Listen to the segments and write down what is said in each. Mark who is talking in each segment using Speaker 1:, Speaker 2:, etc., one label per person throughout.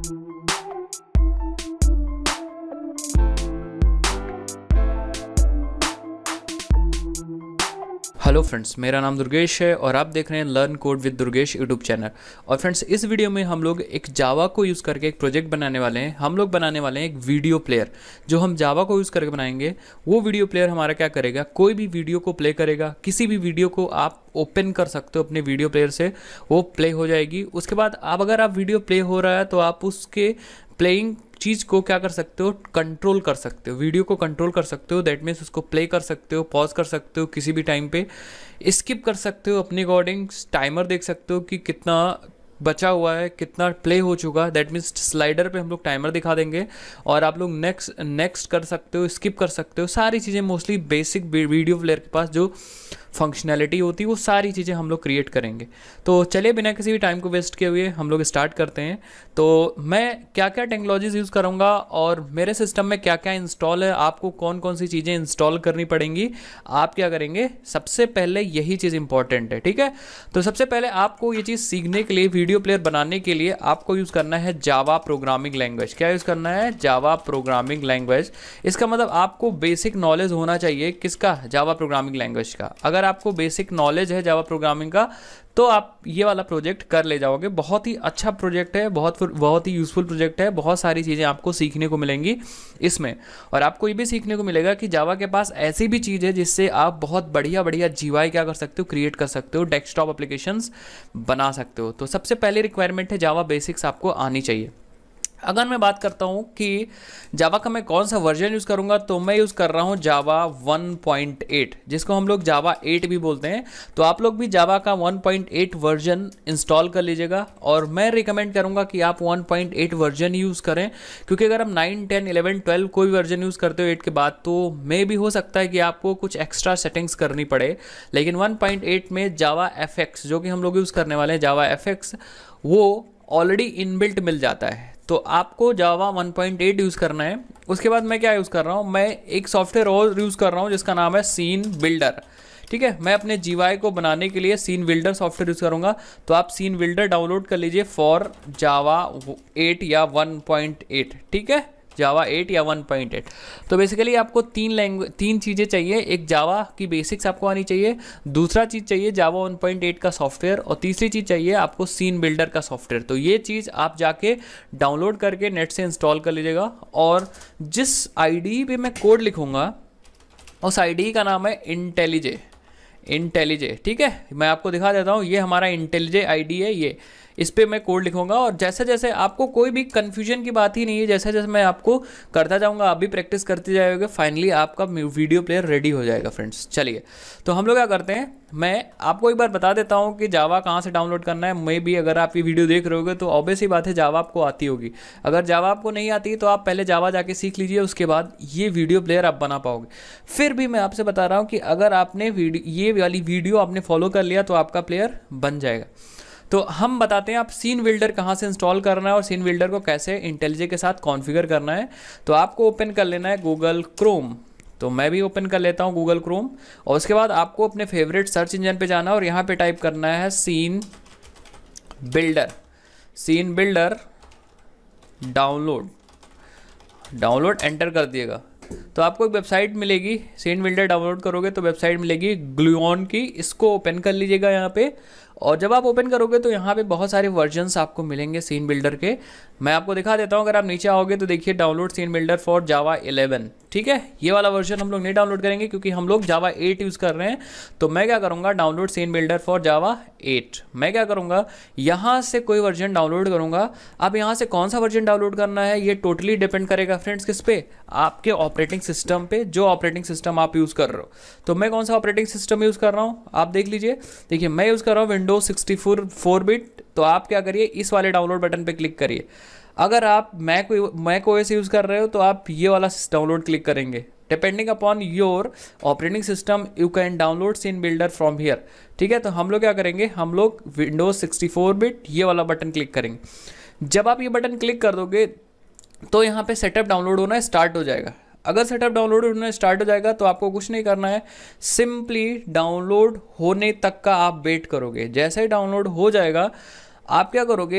Speaker 1: Hello friends, मेरा नाम दुर्गेश है और आप देख रहे हैं learn code with Durgesh YouTube channel. और फ्रेंड्स, इस वीडियो में हम लोग एक जावा को यूज़ करके एक प्रोजेक्ट बनाने वाले हैं। हम लोग बनाने वाले हैं एक वीडियो प्लेयर, जो हम जावा को यूज़ करके बनाएंगे। वो वीडियो प्लेयर हमारा क्या करेगा, कोई भी वीडियो को प्ले करेगा। किसी भी वीडियो को आप ओपन कर सकते हो अपने वीडियो प्लेयर से, वो प्ले हो जाएगी। उसके बाद अगर आप वीडियो प्ले हो रहा है तो आप उसके प्लेइंग चीज़ को क्या कर सकते हो, कंट्रोल कर सकते हो, वीडियो को कंट्रोल कर सकते हो। दैट मीन्स उसको प्ले कर सकते हो, पॉज कर सकते हो, किसी भी टाइम पे स्किप कर सकते हो, अपने अकॉर्डिंग टाइमर देख सकते हो कि कितना बचा हुआ है, कितना प्ले हो चुका। दैट मीन्स स्लाइडर पे हम लोग टाइमर दिखा देंगे और आप लोग नेक्स्ट कर सकते हो, स्किप कर सकते हो। सारी चीज़ें मोस्टली बेसिक वीडियो प्लेयर के पास जो फंक्शनैलिटी होती है वो सारी चीज़ें हम लोग क्रिएट करेंगे। तो चलिए बिना किसी भी टाइम को वेस्ट किए हुए हम लोग स्टार्ट करते हैं। तो मैं क्या क्या टेक्नोलॉजीज़ यूज़ करूँगा और मेरे सिस्टम में क्या क्या इंस्टॉल है, आपको कौन कौन सी चीज़ें इंस्टॉल करनी पड़ेंगी, आप क्या करेंगे, सबसे पहले यही चीज़ इंपॉर्टेंट है। ठीक है, तो सबसे पहले आपको ये चीज़ सीखने के लिए, वीडियो प्लेयर बनाने के लिए आपको यूज़ करना है जावा प्रोग्रामिंग लैंग्वेज। क्या यूज़ करना है? Java programming language. इसका मतलब आपको बेसिक नॉलेज होना चाहिए किसका? जावा प्रोग्रामिंग लैंग्वेज का। अगर आपको बेसिक नॉलेज है जावा प्रोग्रामिंग का तो आप ये वाला प्रोजेक्ट कर ले जाओगे। बहुत ही अच्छा प्रोजेक्ट है, बहुत ही यूज़फुल प्रोजेक्ट है। बहुत सारी चीज़ें आपको सीखने को मिलेंगी इसमें। और आपको ये भी सीखने को मिलेगा कि जावा के पास ऐसी भी चीज़ है जिससे आप बहुत बढ़िया बढ़िया जीवाई क्या कर सकते हो, क्रिएट कर सकते हो, डेस्कटॉप एप्लीकेशंस बना सकते हो। तो सबसे पहले रिक्वायरमेंट है जावा बेसिक्स आपको आनी चाहिए। अगर मैं बात करता हूँ कि जावा का मैं कौन सा वर्जन यूज़ करूँगा, तो मैं यूज़ कर रहा हूँ जावा 1.8, जिसको हम लोग जावा 8 भी बोलते हैं। तो आप लोग भी जावा का 1.8 वर्जन इंस्टॉल कर लीजिएगा। और मैं रिकमेंड करूँगा कि आप 1.8 वर्जन यूज़ करें, क्योंकि अगर आप 9, 10, 11, 12 कोई वर्जन यूज़ करते हो 8 के बाद, तो मे भी हो सकता है कि आपको कुछ एक्स्ट्रा सेटिंग्स करनी पड़े। लेकिन 1.8 में जावा FX, जो कि हम लोग यूज़ करने वाले हैं जावा FX, वो ऑलरेडी इनबिल्ट मिल जाता है। तो आपको जावा 1.8 यूज़ करना है। उसके बाद मैं क्या यूज़ कर रहा हूँ, मैं एक सॉफ्टवेयर और यूज़ कर रहा हूँ जिसका नाम है सीन बिल्डर। ठीक है, मैं अपने जीवाई को बनाने के लिए सीन बिल्डर सॉफ्टवेयर यूज़ करूँगा। तो आप सीन बिल्डर डाउनलोड कर लीजिए फॉर जावा 8 या 1.8। ठीक है, जावा 8 या 1.8। तो बेसिकली आपको तीन चीज़ें चाहिए। एक जावा की बेसिक्स आपको आनी चाहिए, दूसरा चीज़ चाहिए जावा 1.8 का सॉफ्टवेयर, और तीसरी चीज़ चाहिए आपको सीन बिल्डर का सॉफ्टवेयर। तो ये चीज़ आप जाके डाउनलोड करके नेट से इंस्टॉल कर लीजिएगा। और जिस आईडी पे मैं कोड लिखूँगा उस आईडी का नाम है इंटेलिजे। ठीक है, मैं आपको दिखा देता हूँ। ये हमारा इंटेलिजे आईडी है, ये इस पर मैं कोड लिखूंगा। और जैसे जैसे आपको कोई भी कन्फ्यूजन की बात ही नहीं है, जैसे जैसे मैं आपको करता जाऊंगा, आप भी प्रैक्टिस करते जाओगे, फाइनली आपका वीडियो प्लेयर रेडी हो जाएगा फ्रेंड्स। चलिए, तो हम लोग क्या करते हैं, मैं आपको एक बार बता देता हूँ कि जावा कहाँ से डाउनलोड करना है। मे भी अगर आप ये वीडियो देख रहे होगे तो ऑब्वियस ही बात है जावा आपको आती होगी। अगर जावा आपको नहीं आती तो आप पहले जावा जाके सीख लीजिए, उसके बाद ये वीडियो प्लेयर आप बना पाओगे। फिर भी मैं आपसे बता रहा हूँ कि अगर आपने ये वाली वीडियो आपने फॉलो कर लिया तो आपका प्लेयर बन जाएगा। तो हम बताते हैं आप सीन बिल्डर कहाँ से इंस्टॉल करना है और सीन बिल्डर को कैसे इंटेलिजे के साथ कॉन्फ़िगर करना है। तो आपको ओपन कर लेना है गूगल क्रोम। तो मैं भी ओपन कर लेता हूँ गूगल क्रोम। और उसके बाद आपको अपने फेवरेट सर्च इंजन पे जाना है और यहाँ पे टाइप करना है सीन बिल्डर डाउनलोड एंटर कर दिएगा। तो आपको एक वेबसाइट मिलेगी, सीन बिल्डर डाउनलोड करोगे तो वेबसाइट मिलेगी ग्लूऑन की। इसको ओपन कर लीजिएगा यहाँ पे। और जब आप ओपन करोगे तो यहाँ पे बहुत सारे वर्जन्स आपको मिलेंगे सीन बिल्डर के। मैं आपको दिखा देता हूँ। अगर आप नीचे आओगे तो देखिए download scene builder for Java 11। ठीक है, ये वाला वर्जन हम लोग नहीं डाउनलोड करेंगे क्योंकि हम लोग जावा 8 यूज़ कर रहे हैं। तो मैं क्या करूँगा, download scene builder for Java 8। मैं क्या करूँगा, यहाँ से कोई वर्जन डाउनलोड करूँगा। अब यहाँ से कौन सा वर्जन डाउनलोड करना है ये टोटली डिपेंड करेगा फ्रेंड्स, किस पे, आपके ऑपरेटिंग सिस्टम पे, जो ऑपरेटिंग सिस्टम आप यूज़ कर रहे हो। तो मैं कौन सा ऑपरेटिंग सिस्टम यूज़ कर रहा हूँ आप देख लीजिए। देखिए, मैं यूज़ कर रहा हूँ विंडोज 64 4-बिट। तो आप क्या करिए, इस वाले डाउनलोड बटन पे क्लिक करिए। अगर आप मैक ओएस यूज़ कर रहे हो तो आप ये वाला डाउनलोड क्लिक करेंगे। Depending upon your operating system you can download scene builder from here. ठीक है, तो हम लोग क्या करेंगे, हम लोग विंडोज 64-बिट ये वाला बटन क्लिक करेंगे। जब आप ये बटन क्लिक कर दोगे तो यहाँ पे सेटअप डाउनलोड होना स्टार्ट हो जाएगा। अगर सेटअप डाउनलोड होना स्टार्ट हो जाएगा तो आपको कुछ नहीं करना है, सिंपली डाउनलोड होने तक का आप वेट करोगे। जैसे ही डाउनलोड हो जाएगा आप क्या करोगे,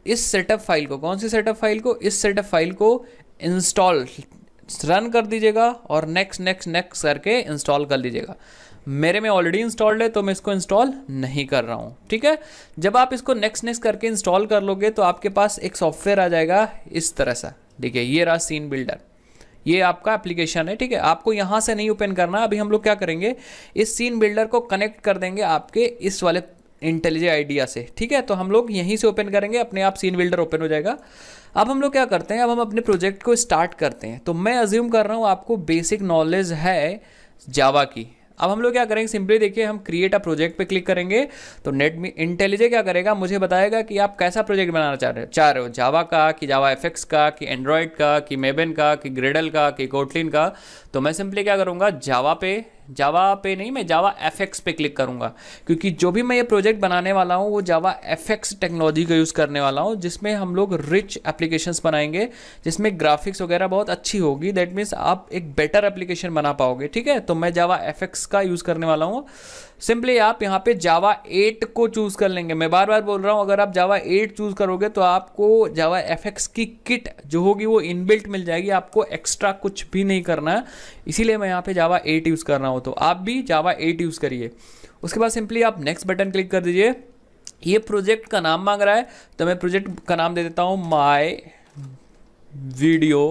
Speaker 1: इस सेटअप फाइल को, कौन सी सेटअप फाइल को, इस सेटअप फाइल को इंस्टॉल रन कर दीजिएगा और नेक्स्ट नेक्स्ट नेक्स्ट करके इंस्टॉल कर लीजिएगा। मेरे में ऑलरेडी इंस्टॉल्ड है तो मैं इसको इंस्टॉल नहीं कर रहा हूँ, ठीक है। जब आप इसको नेक्स्ट नेक्स्ट करके इंस्टॉल कर लोगे तो आपके पास एक सॉफ्टवेयर आ जाएगा इस तरह सा, देखिए ये रहा सीन बिल्डर, ये आपका एप्लीकेशन है, ठीक है। आपको यहाँ से नहीं ओपन करना। अभी हम लोग क्या करेंगे, इस सीन बिल्डर को कनेक्ट कर देंगे आपके इस वाले इंटेलिजेंट आइडिया से, ठीक है। तो हम लोग यहीं से ओपन करेंगे, अपने आप सीन बिल्डर ओपन हो जाएगा। अब हम लोग क्या करते हैं, अब हम अपने प्रोजेक्ट को स्टार्ट करते हैं। तो मैं अज्यूम कर रहा हूँ आपको बेसिक नॉलेज है जावा की। अब हम लोग क्या करेंगे, सिंपली देखिए हम क्रिएट अ प्रोजेक्ट पे क्लिक करेंगे तो नेट में इंटेलिजेंट क्या करेगा, मुझे बताएगा कि आप कैसा प्रोजेक्ट बनाना चाह रहे हो, जावा का कि जावा एफएक्स का कि एंड्रॉयड का कि मेबन का कि ग्रेडल का कि कोटलिन का। तो मैं सिंपली क्या करूँगा, जावा पे नहीं, मैं जावा एफएक्स पे क्लिक करूँगा, क्योंकि जो भी मैं ये प्रोजेक्ट बनाने वाला हूँ वो जावा एफएक्स टेक्नोलॉजी का यूज़ करने वाला हूँ, जिसमें हम लोग रिच एप्लीकेशंस बनाएंगे, जिसमें ग्राफिक्स वगैरह बहुत अच्छी होगी। दैट मीन्स आप एक बेटर एप्लीकेशन बना पाओगे, ठीक है। तो मैं जावा एफएक्स का यूज़ करने वाला हूँ। सिंपली आप यहाँ पे जावा 8 को चूज़ कर लेंगे। मैं बार बार बोल रहा हूँ, अगर आप जावा 8 चूज़ करोगे तो आपको जावा एफएक्स की किट जो होगी वो इनबिल्ट मिल जाएगी, आपको एक्स्ट्रा कुछ भी नहीं करना है। इसीलिए मैं यहाँ पे जावा 8 यूज़ कर रहा हूँ, तो आप भी जावा 8 यूज़ करिए। उसके बाद सिंपली आप नेक्स्ट बटन क्लिक कर दीजिए। ये प्रोजेक्ट का नाम मांग रहा है तो मैं प्रोजेक्ट का नाम दे देता हूँ माई वीडियो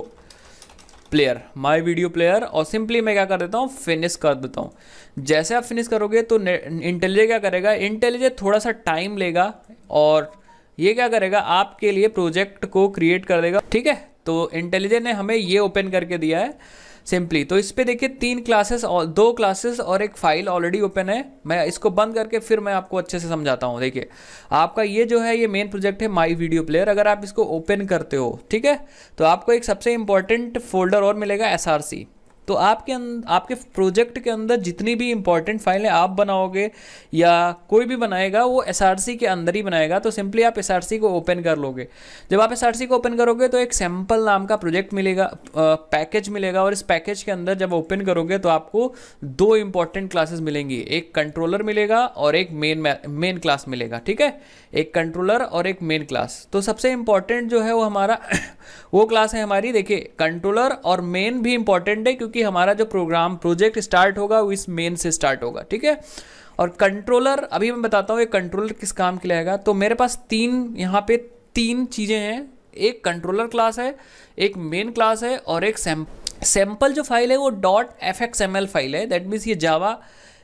Speaker 1: प्लेयर, और सिंपली मैं क्या कर देता हूँ, फिनिश कर देता हूँ। जैसे आप फिनिश करोगे तो इंटेलिजेंट क्या करेगा, इंटेलिजेंट थोड़ा सा टाइम लेगा और ये क्या करेगा, आपके लिए प्रोजेक्ट को क्रिएट कर देगा, ठीक है। तो इंटेलिजेंट ने हमें ये ओपन करके दिया है सिंपली। तो इस पे देखिए 3 क्लासेस और 2 क्लासेस और एक फाइल ऑलरेडी ओपन है। मैं इसको बंद करके फिर मैं आपको अच्छे से समझाता हूँ। देखिए आपका ये जो है, ये मेन प्रोजेक्ट है माई वीडियो प्लेयर। अगर आप इसको ओपन करते हो, ठीक है, तो आपको एक सबसे इंपॉर्टेंट फोल्डर और मिलेगा SRC। तो आपके प्रोजेक्ट के अंदर जितनी भी इंपॉर्टेंट फाइलें आप बनाओगे या कोई भी बनाएगा वो SRC के अंदर ही बनाएगा। तो सिंपली आप SRC को ओपन कर लोगे। जब आप SRC को ओपन करोगे तो एक सैम्पल नाम का प्रोजेक्ट मिलेगा, पैकेज मिलेगा, और इस पैकेज के अंदर जब ओपन करोगे तो आपको 2 इंपॉर्टेंट क्लासेस मिलेंगी, एक कंट्रोलर मिलेगा और एक मेन क्लास मिलेगा, ठीक है। एक कंट्रोलर और एक मेन क्लास। तो सबसे इंपॉर्टेंट जो है वो हमारा वो क्लास है हमारी, देखिए कंट्रोलर और मेन भी इंपॉर्टेंट है, क्योंकि हमारा जो प्रोजेक्ट स्टार्ट होगा वो इस मेन से स्टार्ट होगा, ठीक है। और कंट्रोलर अभी मैं बताता हूँ ये कंट्रोलर किस काम के लिए आएगा। तो मेरे पास यहाँ पे 3 चीज़ें हैं, एक कंट्रोलर क्लास है, एक मेन क्लास है और एक सैम्पल जो फाइल है वो .fxml फाइल है। दैट मीन्स ये जावा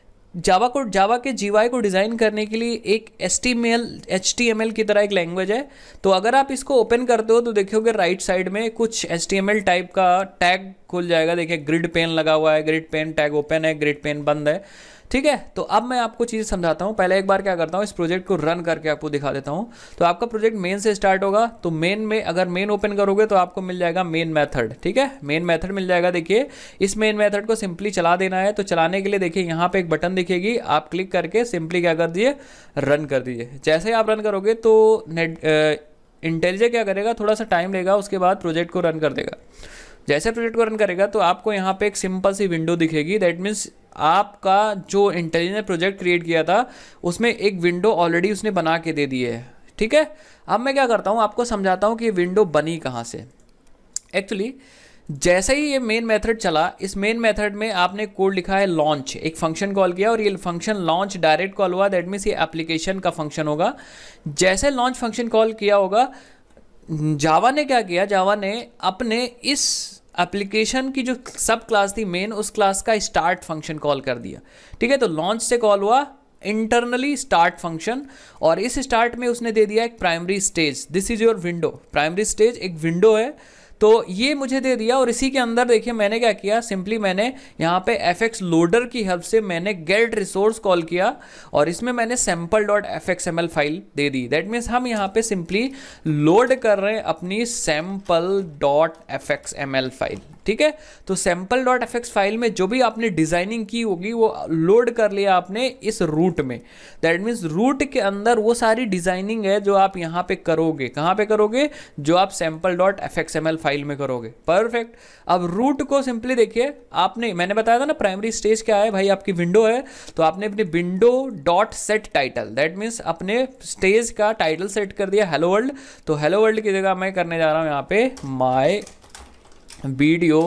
Speaker 1: के GUI को डिज़ाइन करने के लिए एक HTML की तरह एक लैंग्वेज है। तो अगर आप इसको ओपन करते हो तो देखोगे राइट साइड में कुछ HTML टाइप का टैग खुल जाएगा। देखिए ग्रिड पेन लगा हुआ है, ग्रिड पेन टैग ओपन है, ग्रिड पेन बंद है, ठीक है। तो अब मैं आपको चीज़ समझाता हूँ। पहले एक बार क्या करता हूँ, इस प्रोजेक्ट को रन करके आपको दिखा देता हूँ। तो आपका प्रोजेक्ट मेन से स्टार्ट होगा। तो मेन में अगर मेन ओपन करोगे तो आपको मिल जाएगा मेन मेथड, ठीक है। मेन मेथड मिल जाएगा। देखिए इस मेन मेथड को सिंपली चला देना है। तो चलाने के लिए देखिए यहाँ पे एक बटन दिखेगी, आप क्लिक करके सिंपली क्या कर दीजिए, रन कर दीजिए। जैसे ही आप रन करोगे तो इंटेलिजेंट क्या करेगा, थोड़ा सा टाइम लेगा, उसके बाद प्रोजेक्ट को रन कर देगा। जैसे प्रोजेक्ट को रन करेगा तो आपको यहाँ पे एक सिंपल सी विंडो दिखेगी। दैट मीन्स आपका जो इंटेलिजेंट प्रोजेक्ट क्रिएट किया था उसमें एक विंडो ऑलरेडी उसने बना के दे दी है, ठीक है। अब मैं क्या करता हूँ, आपको समझाता हूँ कि ये विंडो बनी कहाँ से। एक्चुअली जैसे ही ये मेन मेथड चला, इस मेन मेथड में आपने कोड लिखा है लॉन्च, एक फंक्शन कॉल किया और ये फंक्शन लॉन्च डायरेक्ट कॉल हुआ। दैट मीन्स ये एप्लीकेशन का फंक्शन होगा। जैसे लॉन्च फंक्शन कॉल किया होगा, जावा ने क्या किया, जावा ने अपने इस एप्लीकेशन की जो सब क्लास थी मेन, उस क्लास का स्टार्ट फंक्शन कॉल कर दिया, ठीक है। तो लॉन्च से कॉल हुआ इंटरनली स्टार्ट फंक्शन, और इस स्टार्ट में उसने दे दिया एक primary stage. This is your window. Primary stage एक विंडो है, तो ये मुझे दे दिया। और इसी के अंदर देखिए मैंने क्या किया, सिंपली मैंने यहाँ पे fx लोडर की हेल्प से मैंने गेट रिसोर्स कॉल किया और इसमें मैंने sample.fxml फाइल दे दी। दैट मीन्स हम यहाँ पे सिंपली लोड कर रहे हैं अपनी sample.fxml फाइल, ठीक है। तो सैम्पल डॉट एफएक्स फाइल में जो भी आपने डिजाइनिंग की होगी वो लोड कर लिया आपने इस रूट में। दैट मीन्स रूट के अंदर वो सारी डिजाइनिंग है जो आप यहाँ पे करोगे। कहाँ पे करोगे? जो आप सैम्पल डॉट एफएक्सएमएल फाइल में करोगे। परफेक्ट। अब रूट को सिंपली देखिए, आपने, मैंने बताया था ना प्राइमरी स्टेज क्या है भाई, आपकी विंडो है, तो आपने अपनी window dot set title, that means अपने स्टेज का टाइटल सेट कर दिया हेलो वर्ल्ड। तो हेलो वर्ल्ड की जगह मैं करने जा रहा हूँ यहाँ पे माय वीडियो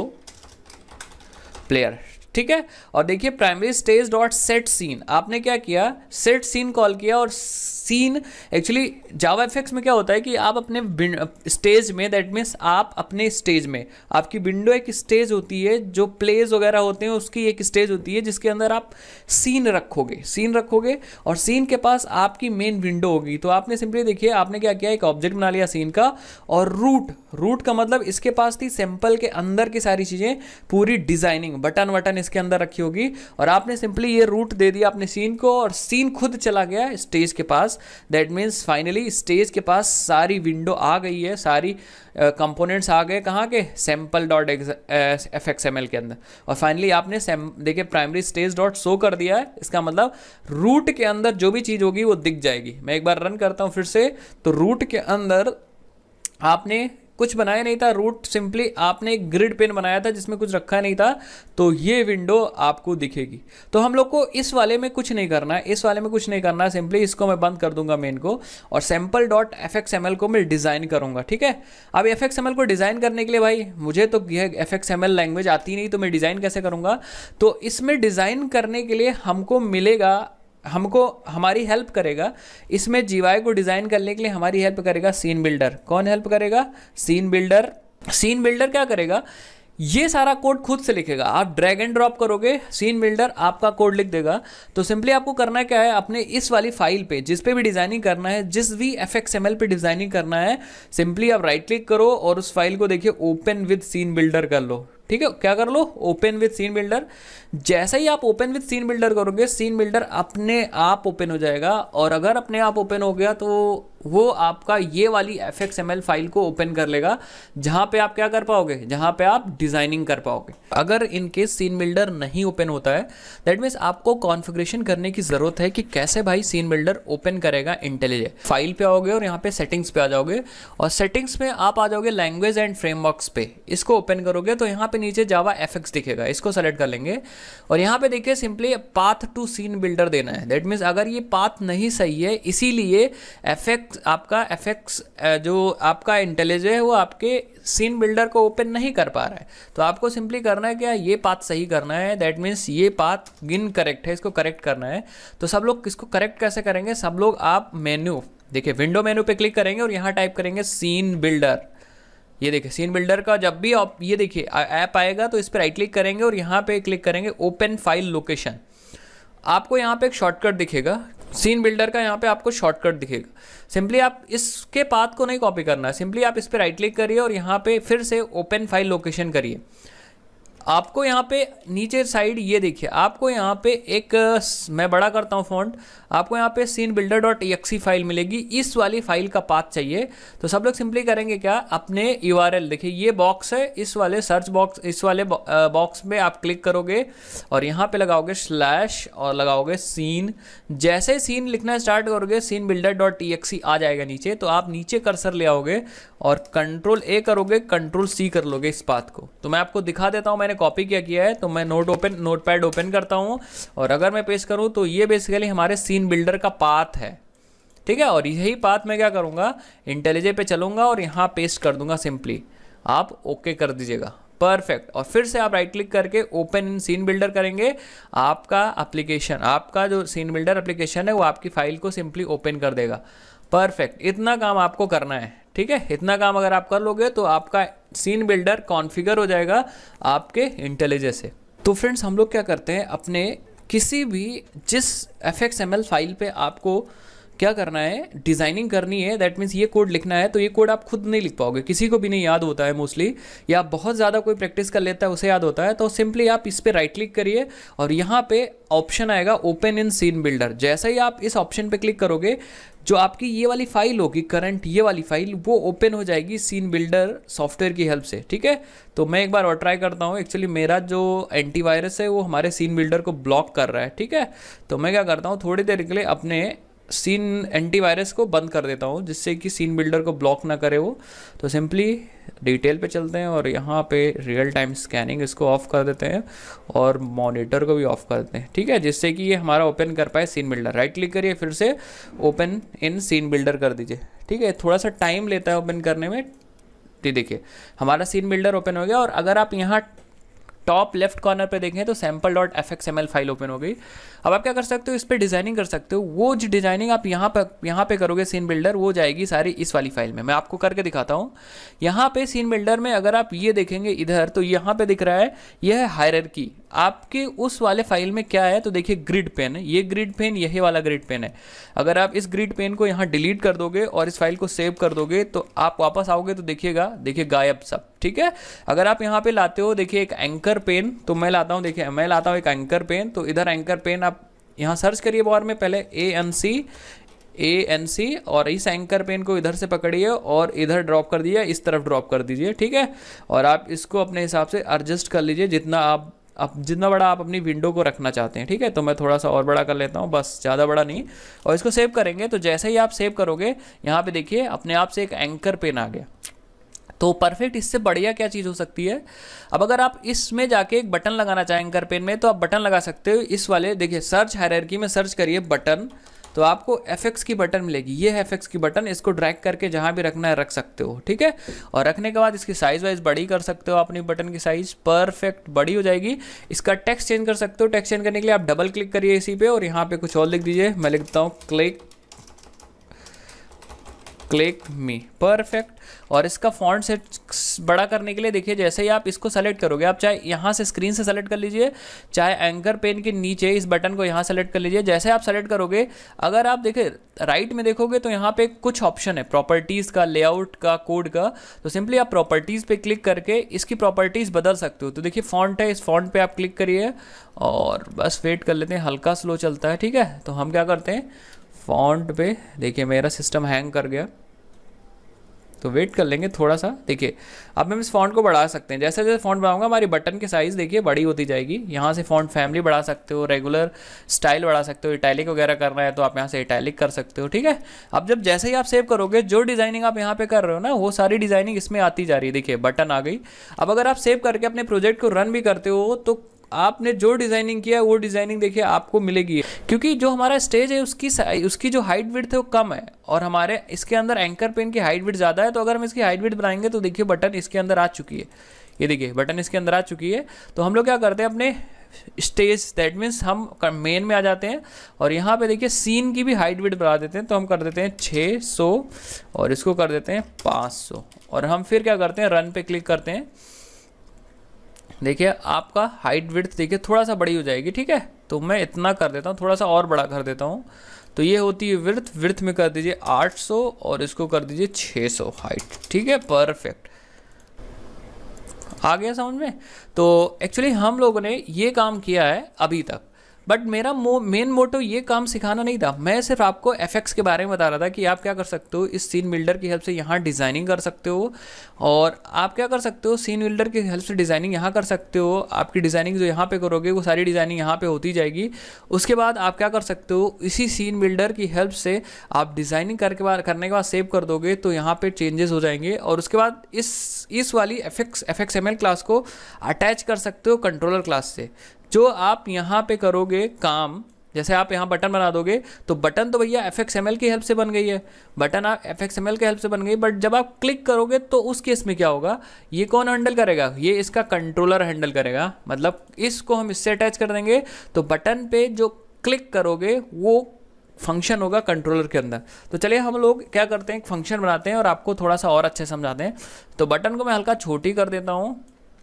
Speaker 1: प्लेयर, ठीक है। और देखिए primary stage dot set scene, आपने क्या किया, सेट सीन कॉल किया। और सीन एक्चुअली जावा एफएक्स में क्या होता है कि आप अपने स्टेज में, दैट मीन्स आप अपने स्टेज में, आपकी विंडो एक स्टेज होती है, जो प्लेज वगैरह होते हैं उसकी एक स्टेज होती है जिसके अंदर आप सीन रखोगे और सीन के पास आपकी मेन विंडो होगी। तो आपने सिंपली देखिए, आपने क्या किया, एक ऑब्जेक्ट बना लिया सीन का, और रूट का मतलब इसके पास थी सैंपल के अंदर की सारी चीज़ें, पूरी डिजाइनिंग, बटन इसके अंदर रखी होगी, और आपने सिंपली ये रूट दे दिया अपने सीन को, और सीन खुद चला गया स्टेज के पास। दैट मीन्स फाइनली स्टेज के पास सारी विंडो आ गई है, सारी कंपोनेंट्स आ गए कहाँ के, सैंपल डॉट एफएक्सएमएल के अंदर। और फाइनली आपने देखिए प्राइमरी स्टेज डॉट शो कर दिया है। इसका मतलब रूट के अंदर जो भी चीज़ होगी वो दिख जाएगी। मैं एक बार रन करता हूँ फिर से। तो रूट के अंदर आपने कुछ बनाया नहीं था, रूट सिंपली आपने एक ग्रिड पेन बनाया था जिसमें कुछ रखा नहीं था, तो ये विंडो आपको दिखेगी। तो हम लोग को इस वाले में कुछ नहीं करना है, सिंपली इसको मैं बंद कर दूंगा मेन को, और सैंपल डॉट एफएक्सएमएल को मैं डिज़ाइन करूंगा, ठीक है। अब एफएक्सएमएल को डिज़ाइन करने के लिए भाई मुझे तो यह एफएक्सएमएल लैंग्वेज आती नहीं, तो मैं डिज़ाइन कैसे करूंगा? तो इसमें डिज़ाइन करने के लिए हमको हमारी हेल्प करेगा, इसमें जीवाई को डिज़ाइन करने के लिए हमारी हेल्प करेगा सीन बिल्डर। कौन हेल्प करेगा? Scene builder. सीन बिल्डर क्या करेगा? ये सारा कोड खुद से लिखेगा। आप ड्रैग एंड ड्रॉप करोगे, सीन बिल्डर आपका कोड लिख देगा। तो सिंपली आपको करना क्या है, अपने इस वाली फाइल पे जिस पे भी डिजाइनिंग करना है, जिस भी एफएक्सएमएल पे डिजाइनिंग करना है, सिंपली आप राइट क्लिक करो और उस फाइल को देखिए ओपन विद सीन बिल्डर कर लो, ठीक है। क्या कर लो? Open with scene builder. जैसे ही आप ओपन विद सीन बिल्डर करोगे, सीन बिल्डर अपने आप ओपन हो जाएगा, और अगर अपने आप ओपन हो गया तो वो आपका ये वाली एफएक्सएमएल फाइल को ओपन कर लेगा, जहां पे आप क्या कर पाओगे, जहां पे आप डिजाइनिंग कर पाओगे। अगर इन केस सीन बिल्डर नहीं ओपन होता है, दैट मीन्स आपको कॉन्फ़िगरेशन करने की जरूरत है कि कैसे भाई सीन बिल्डर ओपन करेगा इंटेलिजे। फाइल पे आओगे और यहाँ पे सेटिंग्स पे आ जाओगे, और सेटिंग्स में आप आ जाओगे लैंग्वेज एंड फ्रेमवर्क्स पे। इसको ओपन करोगे तो यहाँ पे नीचे जावा एफएक्स दिखेगा, इसको सेलेक्ट कर लेंगे, और यहाँ पे देखिए simply path to scene builder देना है। दैट मीन्स अगर ये पाथ नहीं सही है, इसीलिए आपका एफएक्स जो आपका इंटेलिज है वो आपके सीन बिल्डर को ओपन नहीं कर पा रहा है। तो आपको सिंपली करना है क्या, ये पाथ सही करना है। दैट मीन्स ये पाथ इनकरेक्ट है, इसको करेक्ट करना है। तो सब लोग इसको करेक्ट कैसे करेंगे? सब लोग आप मेन्यू देखिए, विंडो मेन्यू पे क्लिक करेंगे और यहाँ टाइप करेंगे सीन बिल्डर। ये देखिए सीन बिल्डर का जब भी आप ये देखिए ऐप आएगा तो इस पर राइट क्लिक करेंगे और यहाँ पे क्लिक करेंगे ओपन फाइल लोकेशन। आपको यहाँ पे एक शॉर्टकट दिखेगा सीन बिल्डर का, यहाँ पे आपको शॉर्टकट दिखेगा। सिंपली आप इसके पाथ को नहीं कॉपी करना है, सिंपली आप इस पर राइट क्लिक करिए और यहाँ पे फिर से ओपन फाइल लोकेशन करिए। आपको यहाँ पे नीचे साइड ये देखिए, आपको यहाँ पे एक मैं बड़ा करता हूँ फॉन्ट, आपको यहाँ पे scene builder dot exe file मिलेगी। इस वाली फाइल का पाथ चाहिए। तो सब लोग सिंपली करेंगे क्या, अपने यूआरएल देखिए ये बॉक्स है, इस वाले सर्च बॉक्स, इस वाले बॉक्स में आप क्लिक करोगे और यहाँ पे लगाओगे स्लैश और लगाओगे सीन। जैसे सीन लिखना स्टार्ट करोगे सीन बिल्डर डॉट एक्सी आ जाएगा नीचे। तो आप नीचे कर्सर ले आओगे और कंट्रोल ए करोगे, कंट्रोल सी कर लोगे इस पाथ को। तो मैं आपको दिखा देता हूँ मैंने कॉपी क्या किया है। तो मैं नोटपैड ओपन करता हूँ और अगर मैं पेस्ट करूँ तो ये बेसिकली हमारे सीन बिल्डर का पाथ है, ठीक है। और यही पाथ मैं क्या करूँगा, इंटेलिजे पे चलूँगा और यहाँ पेस्ट कर दूंगा। सिंपली आप ओके कर दीजिएगा, परफेक्ट। और फिर से आप राइट क्लिक करके ओपन इन सीन बिल्डर करेंगे। आपका एप्लीकेशन, आपका जो सीन बिल्डर एप्लीकेशन है वो आपकी फाइल को सिंपली ओपन कर देगा। परफेक्ट, इतना काम आपको करना है, ठीक है। इतना काम अगर आप कर लोगे तो आपका सीन बिल्डर कॉन्फ़िगर हो जाएगा आपके इंटेलिजे से। तो फ्रेंड्स हम लोग क्या करते हैं, अपने किसी भी जिस एफएक्सएमएल फाइल पे आपको क्या करना है, डिज़ाइनिंग करनी है, दैट मीन्स ये कोड लिखना है। तो ये कोड आप खुद नहीं लिख पाओगे, किसी को भी नहीं याद होता है मोस्टली, या बहुत ज़्यादा कोई प्रैक्टिस कर लेता है उसे याद होता है। तो सिंपली आप इस पर राइट क्लिक करिए और यहाँ पे ऑप्शन आएगा ओपन इन सीन बिल्डर। जैसे ही आप इस ऑप्शन पे क्लिक करोगे, जो आपकी ये वाली फाइल होगी करंट, ये वाली फाइल वो ओपन हो जाएगी सीन बिल्डर सॉफ्टवेयर की हेल्प से, ठीक है। तो मैं एक बार और ट्राई करता हूँ। एक्चुअली मेरा जो एंटीवायरस है वो हमारे सीन बिल्डर को ब्लॉक कर रहा है, ठीक है। तो मैं क्या करता हूँ, थोड़ी देर के लिए अपने सीन एंटीवायरस को बंद कर देता हूँ, जिससे कि सीन बिल्डर को ब्लॉक ना करे वो। तो सिंपली डिटेल पे चलते हैं और यहाँ पे रियल टाइम स्कैनिंग इसको ऑफ कर देते हैं और मॉनिटर को भी ऑफ कर देते हैं, ठीक है, जिससे कि ये हमारा ओपन कर पाए सीन बिल्डर। राइट क्लिक करिए, फिर से ओपन इन सीन बिल्डर कर दीजिए, ठीक है। थोड़ा सा टाइम लेता है ओपन करने में। देखिए हमारा सीन बिल्डर ओपन हो गया। और अगर आप यहाँ टॉप लेफ्ट कॉर्नर पे देखें तो sample.fxml फाइल ओपन हो गई। अब आप क्या कर सकते हो, इस पर डिजाइनिंग कर सकते हो। वो जो डिजाइनिंग आप यहाँ पे करोगे सीन बिल्डर, वो जाएगी सारी इस वाली फाइल में। मैं आपको करके दिखाता हूँ। यहाँ पे सीन बिल्डर में अगर आप ये देखेंगे इधर, तो यहाँ पे दिख रहा है यह है हायरार्की। आपके उस वाले फाइल में क्या है, तो देखिए ग्रिड पेन है, ये ग्रिड पेन, यही वाला ग्रिड पेन है। अगर आप इस ग्रिड पेन को यहाँ डिलीट कर दोगे और इस फाइल को सेव कर दोगे, तो आप वापस आओगे तो देखिएगा, देखिए गायब सब, ठीक है। अगर आप यहाँ पे लाते हो, देखिए एक एंकर पेन, तो मैं लाता हूँ, देखिए मैं लाता हूँ एक एंकर पेन। तो इधर एंकर पेन आप यहाँ सर्च करिए बार में, पहले ANC और इस एंकर पेन को इधर से पकड़िए और इधर ड्रॉप कर दीजिए, इस तरफ ड्रॉप कर दीजिए, ठीक है। और आप इसको अपने हिसाब से एडजस्ट कर लीजिए, जितना बड़ा आप अपनी विंडो को रखना चाहते हैं, ठीक है। तो मैं थोड़ा सा और बड़ा कर लेता हूँ, बस ज़्यादा बड़ा नहीं। और इसको सेव करेंगे तो जैसे ही आप सेव करोगे, यहाँ पे देखिए अपने आप से एक एंकर पेन आ गया। तो परफेक्ट, इससे बढ़िया क्या चीज़ हो सकती है। अब अगर आप इसमें जाके एक बटन लगाना चाहें एंकर पेन में, तो आप बटन लगा सकते हो इस वाले, देखिए सर्च हायरार्की में सर्च करिए बटन, तो आपको FX की बटन मिलेगी। ये है FX की बटन, इसको ड्रैग करके जहाँ भी रखना है रख सकते हो, ठीक है। और रखने के बाद इसकी साइज़ वाइज बड़ी कर सकते हो, अपनी बटन की साइज़ परफेक्ट बड़ी हो जाएगी। इसका टेक्स्ट चेंज कर सकते हो। टेक्स्ट चेंज करने के लिए आप डबल क्लिक करिए इसी पे और यहाँ पे कुछ और लिख दीजिए। मैं लिखता हूँ क्लिक मी, परफेक्ट। और इसका फॉन्ट से बड़ा करने के लिए देखिए, जैसे ही आप इसको सेलेक्ट करोगे, आप चाहे यहाँ से स्क्रीन से सेलेक्ट कर लीजिए, चाहे एंकर पेन के नीचे इस बटन को यहाँ सेलेक्ट कर लीजिए। जैसे आप सेलेक्ट करोगे, अगर आप देखिए राइट में देखोगे तो यहाँ पे कुछ ऑप्शन है प्रॉपर्टीज़ का, लेआउट का, कोड का। तो सिंपली आप प्रॉपर्टीज़ पे क्लिक करके इसकी प्रॉपर्टीज़ बदल सकते हो। तो देखिए फॉन्ट है, इस फॉन्ट पे आप क्लिक करिए और बस वेट कर लेते हैं, हल्का स्लो चलता है, ठीक है। तो हम क्या करते हैं, फॉन्ट पे देखिए मेरा सिस्टम हैंग कर गया, तो वेट कर लेंगे थोड़ा सा। देखिए अब हम इस फॉन्ट को बढ़ा सकते हैं, जैसे जैसे फॉन्ट बढ़ाऊंगा हमारी बटन की साइज़ देखिए बड़ी होती जाएगी। यहाँ से फॉन्ट फैमिली बढ़ा सकते हो, रेगुलर स्टाइल बढ़ा सकते हो, इटैलिक वगैरह करना है तो आप यहाँ से इटैलिक कर सकते हो, ठीक है। अब जब जैसे ही आप सेव करोगे, जो डिज़ाइनिंग आप यहाँ पे कर रहे हो ना, वो सारी डिज़ाइनिंग इसमें आती जा रही है। देखिए बटन आ गई। अब अगर आप सेव करके अपने प्रोजेक्ट को रन भी करते हो, तो आपने जो डिज़ाइनिंग किया वो डिज़ाइनिंग देखिए आपको मिलेगी, क्योंकि जो हमारा स्टेज है उसकी जो हाइट विड्थ है वो कम है और हमारे इसके अंदर एंकर पेन की हाइट विड्थ ज़्यादा है। तो अगर हम इसकी हाइट विड्थ बनाएंगे तो देखिए बटन इसके अंदर आ चुकी है, ये देखिए बटन इसके अंदर आ चुकी है। तो हम लोग क्या करते हैं, अपने स्टेज, दैट मीन्स हम मेन में आ जाते हैं और यहाँ पे देखिए सीन की भी हाइट विड्थ बढ़ा देते हैं। तो हम कर देते हैं 600 और इसको कर देते हैं 500 और हम फिर क्या करते हैं, रन पे क्लिक करते हैं। देखिए आपका हाइट विड्थ देखिए थोड़ा सा बड़ी हो जाएगी, ठीक है। तो मैं इतना कर देता हूँ, थोड़ा सा और बड़ा कर देता हूँ। तो ये होती है विड्थ में कर दीजिए 800 और इसको कर दीजिए 600 हाइट, ठीक है, परफेक्ट। आ गया समझ में। तो एक्चुअली हम लोगों ने ये काम किया है अभी तक, बट मेरा मेन मोटो ये काम सिखाना नहीं था। मैं सिर्फ आपको FX के बारे में बता रहा था कि आप क्या कर सकते हो, इस सीन बिल्डर की हेल्प से यहाँ डिज़ाइनिंग कर सकते हो। और आप क्या कर सकते हो, सीन बिल्डर की हेल्प से डिज़ाइनिंग यहाँ कर सकते हो। आपकी डिज़ाइनिंग जो यहाँ पे करोगे वो सारी डिज़ाइनिंग यहाँ पे होती जाएगी। उसके बाद आप क्या कर सकते हो, इसी सीन बिल्डर की हेल्प से आप डिज़ाइनिंग करने के बाद सेव कर दोगे तो यहाँ पे चेंजेस हो जाएंगे। और उसके बाद इस वाली FXML क्लास को अटैच कर सकते हो कंट्रोलर क्लास से। जो आप यहाँ पे करोगे काम, जैसे आप यहाँ बटन बना दोगे, तो बटन तो भैया FXML की हेल्प से बन गई है, बटन आप FXML की हेल्प से बन गई। बट जब आप क्लिक करोगे तो उस केस में क्या होगा, ये कौन हैंडल करेगा, ये इसका कंट्रोलर हैंडल करेगा। मतलब इसको हम इससे अटैच कर देंगे, तो बटन पे जो क्लिक करोगे वो फंक्शन होगा कंट्रोलर के अंदर। तो चलिए हम लोग क्या करते हैं, एक फंक्शन बनाते हैं और आपको थोड़ा सा और अच्छे समझाते हैं। तो बटन को मैं हल्का छोटी कर देता हूँ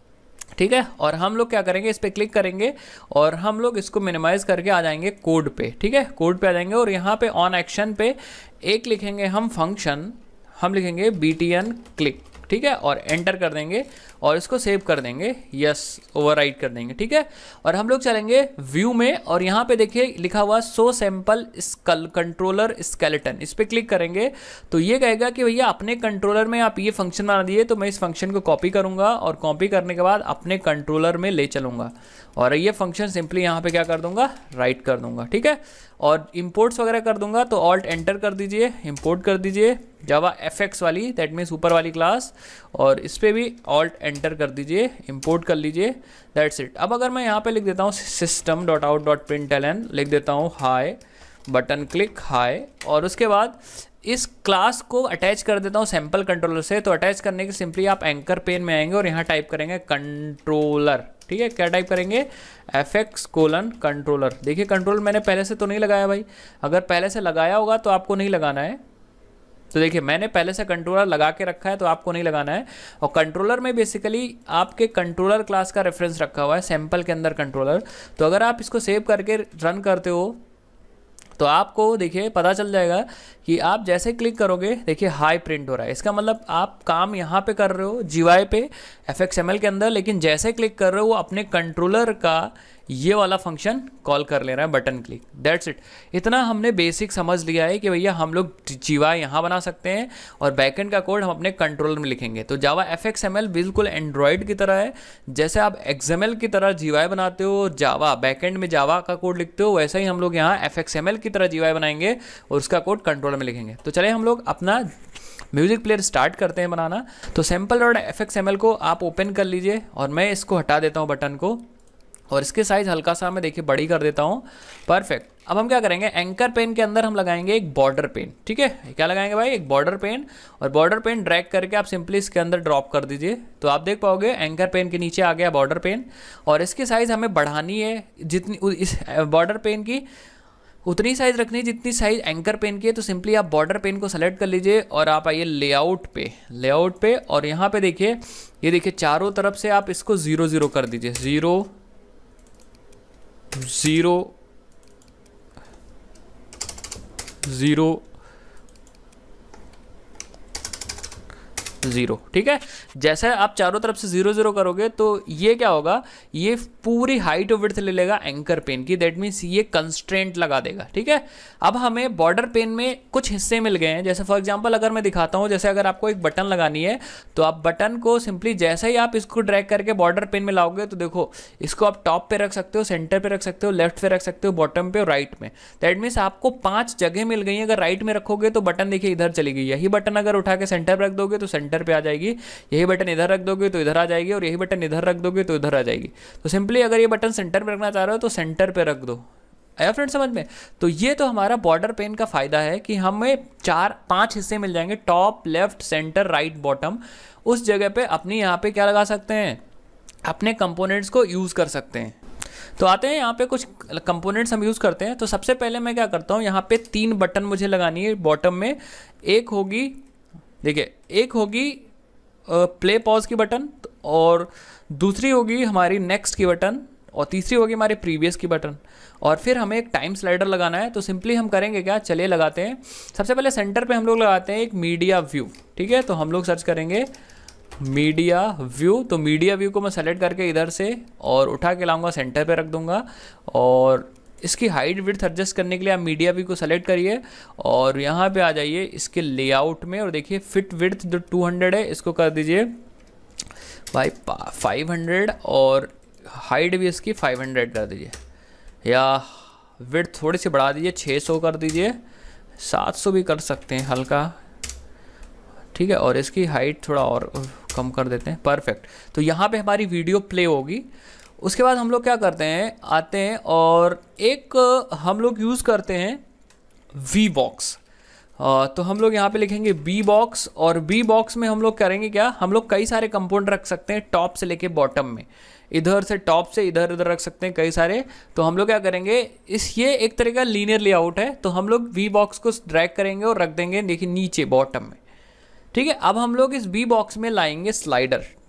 Speaker 1: ठीक है। और हम लोग क्या करेंगे, इस पर क्लिक करेंगे और हम लोग इसको मिनिमाइज करके आ जाएंगे कोड पे। ठीक है, कोड पे आ जाएंगे और यहाँ पे ऑन एक्शन पे एक लिखेंगे हम फंक्शन, हम लिखेंगे btn क्लिक। ठीक है, और एंटर कर देंगे और इसको सेव कर देंगे, यस ओवरराइट कर देंगे। ठीक है, और हम लोग चलेंगे व्यू में और यहाँ पे देखिए लिखा हुआ सो सैम्पल कंट्रोलर स्केलेटन, इस पर क्लिक करेंगे तो ये कहेगा कि भैया अपने कंट्रोलर में आप ये फंक्शन बना दिए, तो मैं इस फंक्शन को कॉपी करूँगा और कॉपी करने के बाद अपने कंट्रोलर में ले चलूँगा और ये फंक्शन सिंपली यहाँ पे क्या कर दूंगा, राइट कर दूंगा। ठीक है, और इंपोर्ट्स वगैरह कर दूंगा तो ऑल्ट एंटर कर दीजिए, इंपोर्ट कर दीजिए जावा fx वाली, दैट मीन्स ऊपर वाली क्लास, और इस पर भी ऑल्ट एंटर कर दीजिए, इंपोर्ट कर लीजिए, दैट्स इट। अब अगर मैं यहाँ पे लिख देता हूँ system.out.println, लिख देता हूँ हाय बटन क्लिक हाय, और उसके बाद इस क्लास को अटैच कर देता हूँ सैम्पल कंट्रोलर से। तो अटैच करने के सिंपली आप एंकर पेन में आएंगे और यहाँ टाइप करेंगे कंट्रोलर। ठीक है, क्या टाइप करेंगे, fx:कंट्रोलर। देखिए कंट्रोल मैंने पहले से तो नहीं लगाया भाई, अगर पहले से लगाया होगा तो आपको नहीं लगाना है। तो देखिए मैंने पहले से कंट्रोलर लगा के रखा है तो आपको नहीं लगाना है। और कंट्रोलर में बेसिकली आपके कंट्रोलर क्लास का रेफरेंस रखा हुआ है सैम्पल के अंदर कंट्रोलर। तो अगर आप इसको सेव करके रन करते हो तो आपको देखिए पता चल जाएगा कि आप जैसे क्लिक करोगे देखिए हाई प्रिंट हो रहा है। इसका मतलब आप काम यहाँ पे कर रहे हो GUI पे fxml के अंदर, लेकिन जैसे क्लिक कर रहे हो वो अपने कंट्रोलर का ये वाला फंक्शन कॉल कर ले रहा है, बटन क्लिक, दैट्स इट। इतना हमने बेसिक समझ लिया है कि भैया हम लोग GUI यहाँ बना सकते हैं और बैकएंड का कोड हम अपने कंट्रोलर में लिखेंगे। तो जावा fxml बिल्कुल एंड्रॉयड की तरह है, जैसे आप XML की तरह GUI बनाते हो, जावा बैकएंड में जावा का कोड लिखते हो, वैसे ही हम लोग यहाँ fxml की तरह GUI बनाएंगे और उसका कोड कंट्रोलर में लिखेंगे। तो चले हम लोग अपना म्यूजिक प्लेयर स्टार्ट करते हैं बनाना। तो sample.fxml को आप ओपन कर लीजिए और मैं इसको हटा देता हूँ बटन को, और इसके साइज हल्का सा मैं देखिए बड़ी कर देता हूँ, परफेक्ट। अब हम क्या करेंगे, एंकर पेन के अंदर हम लगाएंगे एक बॉर्डर पेन। ठीक है, क्या लगाएंगे भाई, एक बॉर्डर पेन, और बॉर्डर पेन ड्रैग करके आप सिंपली इसके अंदर ड्रॉप कर दीजिए। तो आप देख पाओगे एंकर पेन के नीचे आ गया बॉर्डर पेन, और इसकी साइज़ हमें बढ़ानी है जितनी इस बॉर्डर पेन की उतनी साइज़ रखनी है जितनी साइज़ एंकर पेन की है। तो सिंपली आप बॉर्डर पेन को सेलेक्ट कर लीजिए और आप आइए लेआउट पे, और यहाँ पे देखिए ये देखिए चारों तरफ से आप इसको 0 0 कर दीजिए, 0 0 0 0। ठीक है, जैसे आप चारों तरफ से 0 0 करोगे तो ये क्या होगा, ये पूरी हाइट और विड्थ ले लेगा एंकर पेन की, दैट मीन्स ये कंस्ट्रेंट लगा देगा। ठीक है, अब हमें बॉर्डर पेन में कुछ हिस्से मिल गए हैं, जैसे फॉर एग्जांपल अगर मैं दिखाता हूं, जैसे अगर आपको एक बटन लगानी है तो आप बटन को सिंपली जैसे ही आप इसको ड्रैग करके बॉर्डर पेन में लाओगे तो देखो इसको आप टॉप पे रख सकते हो, सेंटर पे रख सकते हो, लेफ्ट पे रख सकते हो, बॉटम पे और राइट में। दैट मीन्स आपको 5 जगह मिल गई। अगर राइट में रखोगे तो बटन देखिए इधर चली गई, यही बटन अगर उठा के सेंटर पे रख दोगे तो सेंटर पे आ जाएगी, यही बटन इधर रख दोगे तो इधर आ जाएगी, और यही बटन इधर रख दोगे तो इधर आ जाएगी। तो सिंपली अगर ये बटन सेंटर पे रखना चाह रहे हो तो सेंटर पे रख दो। आया फ्रेंड समझ में? तो ये तो हमारा बॉर्डर पेन का फायदा है कि हमें 4-5 हिस्से मिल जाएंगे, top, left, centre, right, bottom. उस जगह पे अपनी यहाँ पे क्या लगा सकते हैं, अपने कंपोनेंट्स को यूज कर सकते हैं। तो आते हैं यहाँ पे कुछ कंपोनेंट्स हम यूज़ करते हैं। तो सबसे पहले मैं क्या करता हूँ, यहाँ पे 3 बटन मुझे लगानी है बॉटम में। एक होगी, देखिए एक होगी प्ले पॉज की बटन, और दूसरी होगी हमारी नेक्स्ट की बटन, और तीसरी होगी हमारे प्रीवियस की बटन, और फिर हमें एक टाइम स्लाइडर लगाना है। तो सिंपली हम करेंगे क्या, चलिए लगाते हैं। सबसे पहले सेंटर पे हम लोग लगाते हैं एक मीडिया व्यू। ठीक है, तो हम लोग सर्च करेंगे मीडिया व्यू। तो मीडिया व्यू को मैं सेलेक्ट करके इधर से और उठा के लाऊंगा, सेंटर पे रख दूंगा, और इसकी हाइट विड्थ एडजस्ट करने के लिए आप मीडिया व्यू को सेलेक्ट करिए और यहाँ पे आ जाइए इसके लेआउट में, और देखिए फिट विड्थ जो 200 है इसको कर दीजिए भाई 500, और हाइट भी इसकी 500 कर दीजिए, या विड्थ थोड़ी सी बढ़ा दीजिए, 600 कर दीजिए, 700 भी कर सकते हैं हल्का। ठीक है, और इसकी हाइट थोड़ा और कम कर देते हैं, परफेक्ट। तो यहाँ पे हमारी वीडियो प्ले होगी। उसके बाद हम लोग क्या करते हैं, आते हैं और एक हम लोग यूज़ करते हैं वी बॉक्स। तो हम लोग यहाँ पे लिखेंगे बी बॉक्स, और बी बॉक्स में हम लोग करेंगे क्या, हम लोग कई सारे कंपोनेंट रख सकते हैं टॉप से लेके बॉटम में, इधर से टॉप से इधर उधर रख सकते हैं कई सारे। तो हम लोग क्या करेंगे, ये एक तरह का लीनियर लेआउट है, तो हम लोग वी बॉक्स को ड्रैग करेंगे और रख देंगे देखिए नीचे बॉटम में। ठीक है, अब हम लोग इस बी बॉक्स में लाएंगे स्लाइडर।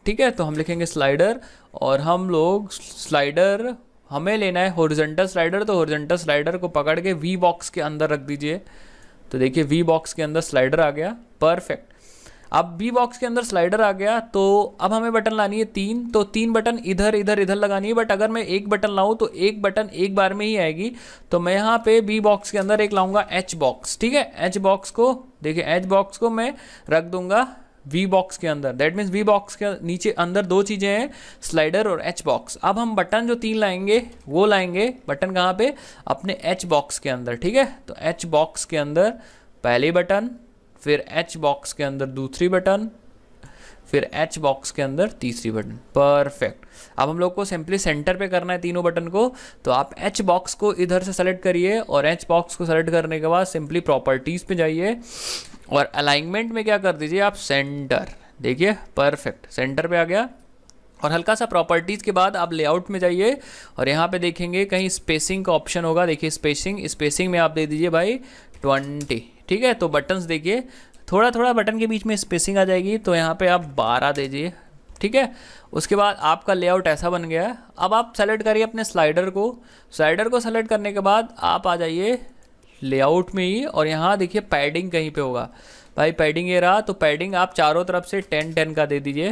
Speaker 1: ठीक है। तो हम लिखेंगे स्लाइडर, और हम लोग स्लाइडर हमें लेना है हॉरिजॉन्टल स्लाइडर, तो हॉरिजॉन्टल स्लाइडर को पकड़ के वी बॉक्स के अंदर रख दीजिए। तो देखिए वी बॉक्स के अंदर स्लाइडर आ गया, परफेक्ट। अब वी बॉक्स के अंदर स्लाइडर आ गया, तो अब हमें बटन लानी है 3, तो 3 बटन इधर इधर इधर लगानी है। बट अगर मैं एक बटन लाऊं तो एक बटन एक बार में ही आएगी, तो मैं यहाँ पे वी बॉक्स के अंदर एक लाऊंगा एच बॉक्स, ठीक है। एच बॉक्स को देखिए, एच बॉक्स को मैं रख दूंगा वी बॉक्स के अंदर। दैट मीन्स वी बॉक्स के नीचे अंदर 2 चीज़ें हैं, स्लाइडर और एच बॉक्स। अब हम बटन जो 3 लाएंगे वो लाएंगे बटन कहाँ पे, अपने एच बॉक्स के अंदर, ठीक है। तो एच बॉक्स के अंदर पहली बटन, फिर एच बॉक्स के अंदर दूसरी बटन, फिर एच बॉक्स के अंदर तीसरी बटन, परफेक्ट। अब हम लोग को सिंपली सेंटर पे करना है तीनों बटन को, तो आप एच बॉक्स को इधर से सेलेक्ट करिए, और एच बॉक्स को सेलेक्ट करने के बाद सिंपली प्रॉपर्टीज़ पे जाइए, और अलाइनमेंट में क्या कर दीजिए आप, सेंटर। देखिए परफेक्ट, सेंटर पे आ गया। और हल्का सा प्रॉपर्टीज़ के बाद आप लेआउट में जाइए, और यहाँ पे देखेंगे कहीं स्पेसिंग का ऑप्शन होगा, देखिए स्पेसिंग में आप दे दीजिए भाई 20, ठीक है। तो बटन्स देखिए थोड़ा थोड़ा बटन के बीच में स्पेसिंग आ जाएगी, तो यहाँ पे आप 12 दीजिए, ठीक है। उसके बाद आपका लेआउट ऐसा बन गया है। अब आप सेलेक्ट करिए अपने स्लाइडर को सेलेक्ट करने के बाद आप आ जाइए लेआउट में ही, और यहाँ देखिए पैडिंग कहीं पे होगा भाई, पैडिंग ये रहा। तो पैडिंग आप चारों तरफ से 10-10 का दे दीजिए,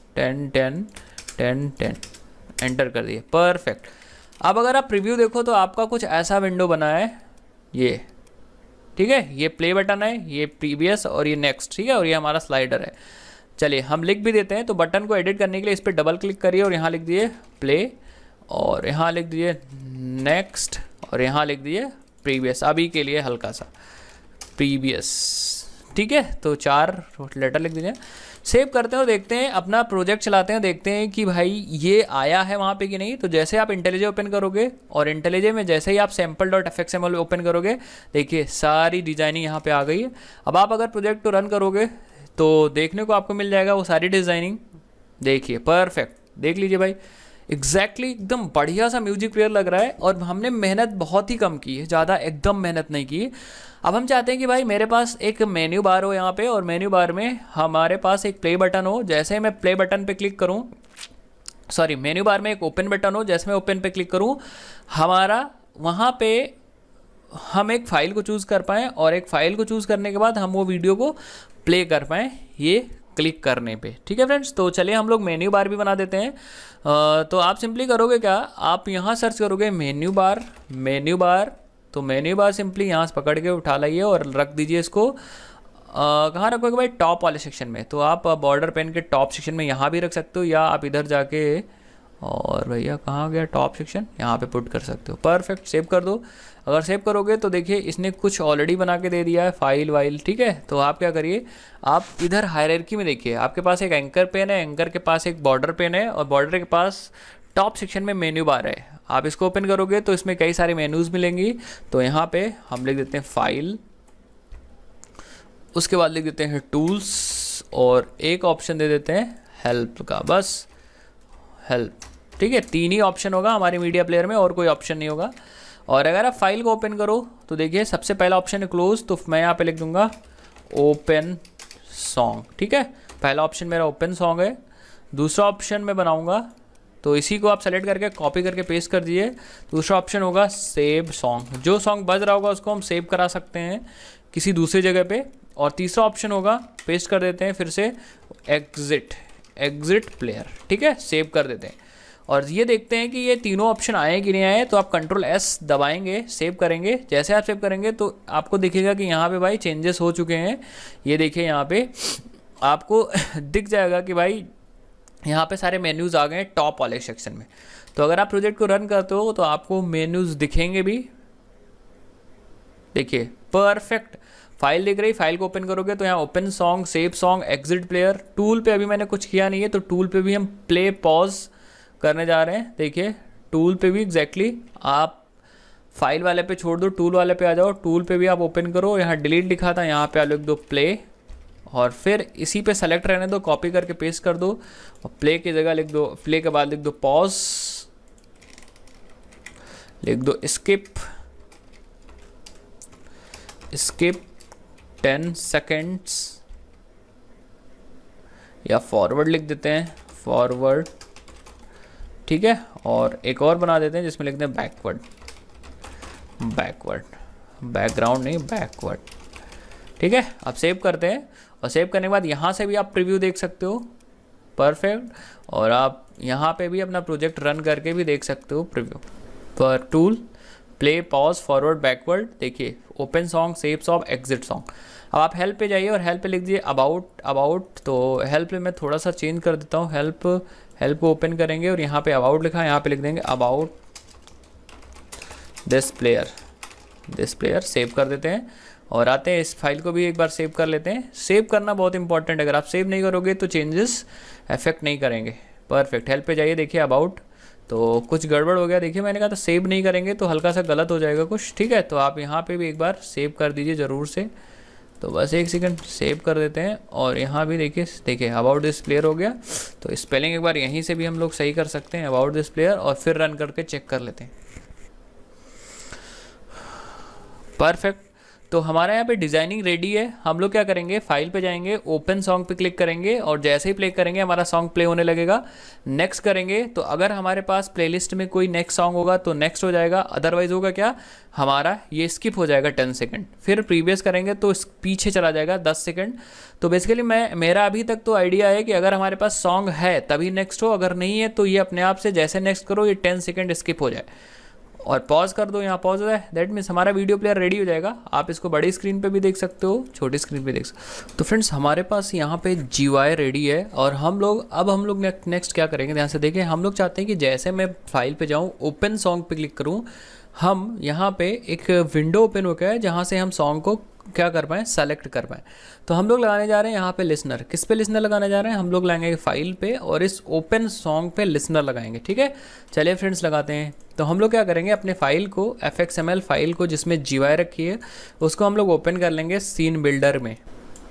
Speaker 1: 10-10 एंटर कर दिए, परफेक्ट। अब अगर आप प्रीव्यू देखो तो आपका कुछ ऐसा विंडो बना है ये, ठीक है। ये प्ले बटन है, ये प्रीवियस और ये नेक्स्ट, ठीक है, और ये हमारा स्लाइडर है। चलिए हम लिख भी देते हैं। तो बटन को एडिट करने के लिए इस पर डबल क्लिक करिए, और यहाँ लिख दिए प्ले, और यहाँ लिख दिए नेक्स्ट, और यहाँ लिख दिए प्रीवियस, अभी के लिए हल्का सा प्रीवियस, ठीक है। तो 4 लेटर लिख दीजिए, सेव करते हैं और देखते हैं, अपना प्रोजेक्ट चलाते हैं, देखते हैं कि भाई ये आया है वहाँ पे कि नहीं। तो जैसे आप इंटेलिजे ओपन करोगे, और इंटेलिजे में जैसे ही आप sample.fxml ओपन करोगे, देखिए सारी डिजाइनिंग यहाँ पे आ गई है। अब आप अगर प्रोजेक्ट को रन करोगे तो देखने को आपको मिल जाएगा वो सारी डिजाइनिंग, देखिए परफेक्ट, देख लीजिए भाई एग्जैक्टली एकदम बढ़िया सा म्यूजिक प्लेयर लग रहा है। और हमने मेहनत बहुत ही कम की है, ज़्यादा एकदम मेहनत नहीं की। अब हम चाहते हैं कि भाई मेरे पास एक मेन्यू बार हो यहाँ पे, और मेन्यू बार में हमारे पास एक प्ले बटन हो। जैसे मैं प्ले बटन पे क्लिक करूँ, सॉरी मेन्यू बार में एक ओपन बटन हो, जैसे मैं ओपन पे क्लिक करूँ, हमारा वहाँ पे हम एक फ़ाइल को चूज़ कर पाएँ, और एक फ़ाइल को चूज़ करने के बाद हम वो वीडियो को प्ले कर पाएँ ये क्लिक करने पे, ठीक है फ्रेंड्स। तो चलिए हम लोग मेन्यू बार भी बना देते हैं। तो आप सिंपली करोगे क्या, आप यहाँ सर्च करोगे मेन्यू बार, तो मेन्यू बार सिंपली यहाँ से पकड़ के उठा लाइए और रख दीजिए इसको, कहाँ रखोगे भाई, टॉप वाले सेक्शन में। तो आप बॉर्डर पेन के टॉप सेक्शन में यहाँ भी रख सकते हो, या आप इधर जाके, और भैया कहाँ गया टॉप सेक्शन, यहाँ पे पुट कर सकते हो, परफेक्ट। सेव कर दो। अगर सेव करोगे तो देखिए इसने कुछ ऑलरेडी बना के दे दिया है, फाइल वाइल, ठीक है। तो आप क्या करिए, आप इधर हायरार्की में देखिए, आपके पास एक एंकर पेन है, एंकर के पास एक बॉर्डर पेन है, और बॉर्डर के पास टॉप सेक्शन में मेन्यू बार है। आप इसको ओपन करोगे तो इसमें कई सारे मेन्यूज़ मिलेंगी। तो यहाँ पे हम लिख देते हैं फाइल, उसके बाद लिख देते हैं टूल्स, और एक ऑप्शन दे देते हैं हेल्प का, बस हेल्प, ठीक है। 3 ही ऑप्शन होगा हमारे मीडिया प्लेयर में, और कोई ऑप्शन नहीं होगा। और अगर आप फाइल को ओपन करो तो देखिए सबसे पहला ऑप्शन है क्लोज, तो मैं यहाँ पे लिख दूंगा ओपन सॉन्ग, ठीक है। पहला ऑप्शन मेरा ओपन सॉन्ग है। दूसरा ऑप्शन मैं बनाऊंगा, तो इसी को आप सेलेक्ट करके कॉपी करके पेस्ट कर दीजिए। दूसरा ऑप्शन होगा सेव सॉन्ग, जो सॉन्ग बज रहा होगा उसको हम सेव करा सकते हैं किसी दूसरी जगह पे। और तीसरा ऑप्शन होगा, पेस्ट कर देते हैं फिर से, एग्जिट प्लेयर, ठीक है, सेव कर देते हैं। और ये देखते हैं कि ये तीनों ऑप्शन आए कि नहीं आए। तो आप Ctrl+S दबाएंगे, सेव करेंगे। जैसे आप सेव करेंगे तो आपको दिखेगा कि यहाँ पे भाई चेंजेस हो चुके हैं। ये देखिए यहाँ पे आपको दिख जाएगा कि भाई यहाँ पे सारे मेन्यूज़ आ गए टॉप वाले सेक्शन में। तो अगर आप प्रोजेक्ट को रन करते हो तो आपको मेन्यूज़ दिखेंगे भी, देखिए परफेक्ट। फाइल दिख रही, फाइल को ओपन करोगे तो यहाँ open song, save song, exit player. Tool पे अभी मैंने कुछ किया नहीं है, तो टूल पे भी हम प्ले पॉज करने जा रहे हैं। देखिए टूल पे भी एग्जैक्टली आप फाइल वाले पे छोड़ दो, टूल वाले पे आ जाओ। टूल पे भी आप ओपन करो, यहाँ डिलीट लिखा था, यहाँ पे आप लिख दो प्ले, और फिर इसी पे सेलेक्ट रहने दो, कॉपी करके पेस्ट कर दो, और प्ले की जगह लिख दो, प्ले के बाद लिख दो पॉज, लिख दो स्किप 10 सेकेंड्स, या फॉरवर्ड लिख देते हैं, फॉरवर्ड, ठीक है, और एक और बना देते हैं जिसमें लिखते हैं बैकवर्ड, बैकवर्ड, बैकग्राउंड नहीं बैकवर्ड, ठीक है। अब सेव करते हैं और सेव करने के बाद यहाँ से भी आप प्रीव्यू देख सकते हो, परफेक्ट। और आप यहाँ पे भी अपना प्रोजेक्ट रन करके भी देख सकते हो प्रीव्यू पर tool, play, pause, forward, backward, देखिए open song, save song, exit song. अब आप हेल्प पे जाइए और हेल्प पे लिख दीजिए अबाउट, तो हेल्प पे मैं थोड़ा सा चेंज कर देता हूँ, हेल्प को ओपन करेंगे और यहाँ पे अबाउट लिखा है, यहाँ पे लिख देंगे अबाउट दिस प्लेयर, सेव कर देते हैं और आते हैं इस फाइल को भी एक बार सेव कर लेते हैं। सेव करना बहुत इंपॉर्टेंट है, अगर आप सेव नहीं करोगे तो चेंजेस इफेक्ट नहीं करेंगे। परफेक्ट, हेल्प पे जाइए, देखिए अबाउट, तो कुछ गड़बड़ हो गया, देखिए मैंने कहा था सेव नहीं करेंगे तो हल्का सा गलत हो जाएगा कुछ, ठीक है। तो आप यहाँ पे भी एक बार सेव कर दीजिए ज़रूर से, तो बस एक सेकंड सेव कर देते हैं और यहाँ भी देखिए अबाउट दिस प्लेयर हो गया। तो स्पेलिंग एक बार यहीं से भी हम लोग सही कर सकते हैं, अबाउट दिस प्लेयर, और फिर रन करके चेक कर लेते हैं। परफेक्ट, तो हमारा यहाँ पे डिज़ाइनिंग रेडी है। हम लोग क्या करेंगे, फाइल पे जाएंगे, ओपन सॉन्ग पे क्लिक करेंगे और जैसे ही प्ले करेंगे हमारा सॉन्ग प्ले होने लगेगा। नेक्स्ट करेंगे तो अगर हमारे पास प्लेलिस्ट में कोई नेक्स्ट सॉन्ग होगा तो नेक्स्ट हो जाएगा, अदरवाइज होगा क्या, हमारा ये स्किप हो जाएगा 10 सेकंड। फिर प्रीवियस करेंगे तो पीछे चला जाएगा 10 सेकंड। तो बेसिकली मेरा अभी तक तो आइडिया है कि अगर हमारे पास सॉन्ग है तभी नेक्स्ट हो, अगर नहीं है तो ये अपने आप से जैसे नेक्स्ट करो ये 10 सेकंड स्किप हो जाए और पॉज कर दो, यहाँ पॉज हो जाए, दैट मीन्स हमारा वीडियो प्लेयर रेडी हो जाएगा। आप इसको बड़ी स्क्रीन पे भी देख सकते हो, छोटी स्क्रीन पे देख सकते हो। तो फ्रेंड्स हमारे पास यहाँ पे GUI रेडी है और हम लोग नेक्स्ट क्या करेंगे, ध्यान से देखें। हम लोग चाहते हैं कि जैसे मैं फाइल पे जाऊँ, ओपन सॉन्ग पे क्लिक करूँ, हम यहाँ पे एक विंडो ओपन हो गया है जहाँ से हम सॉन्ग को क्या कर पाएँ, सेलेक्ट कर पाएँ। तो हम लोग लगाने जा रहे हैं यहाँ पे लिसनर। किस पे लिसनर लगाने जा रहे हैं, हम लोग लगाएंगे फाइल पे और इस ओपन सॉन्ग पे लिसनर लगाएंगे, ठीक है। चलिए फ्रेंड्स लगाते हैं। तो हम लोग क्या करेंगे, अपने फाइल को fxml फाइल को जिसमें GUI रखी है उसको हम लोग ओपन कर लेंगे सीन बिल्डर में।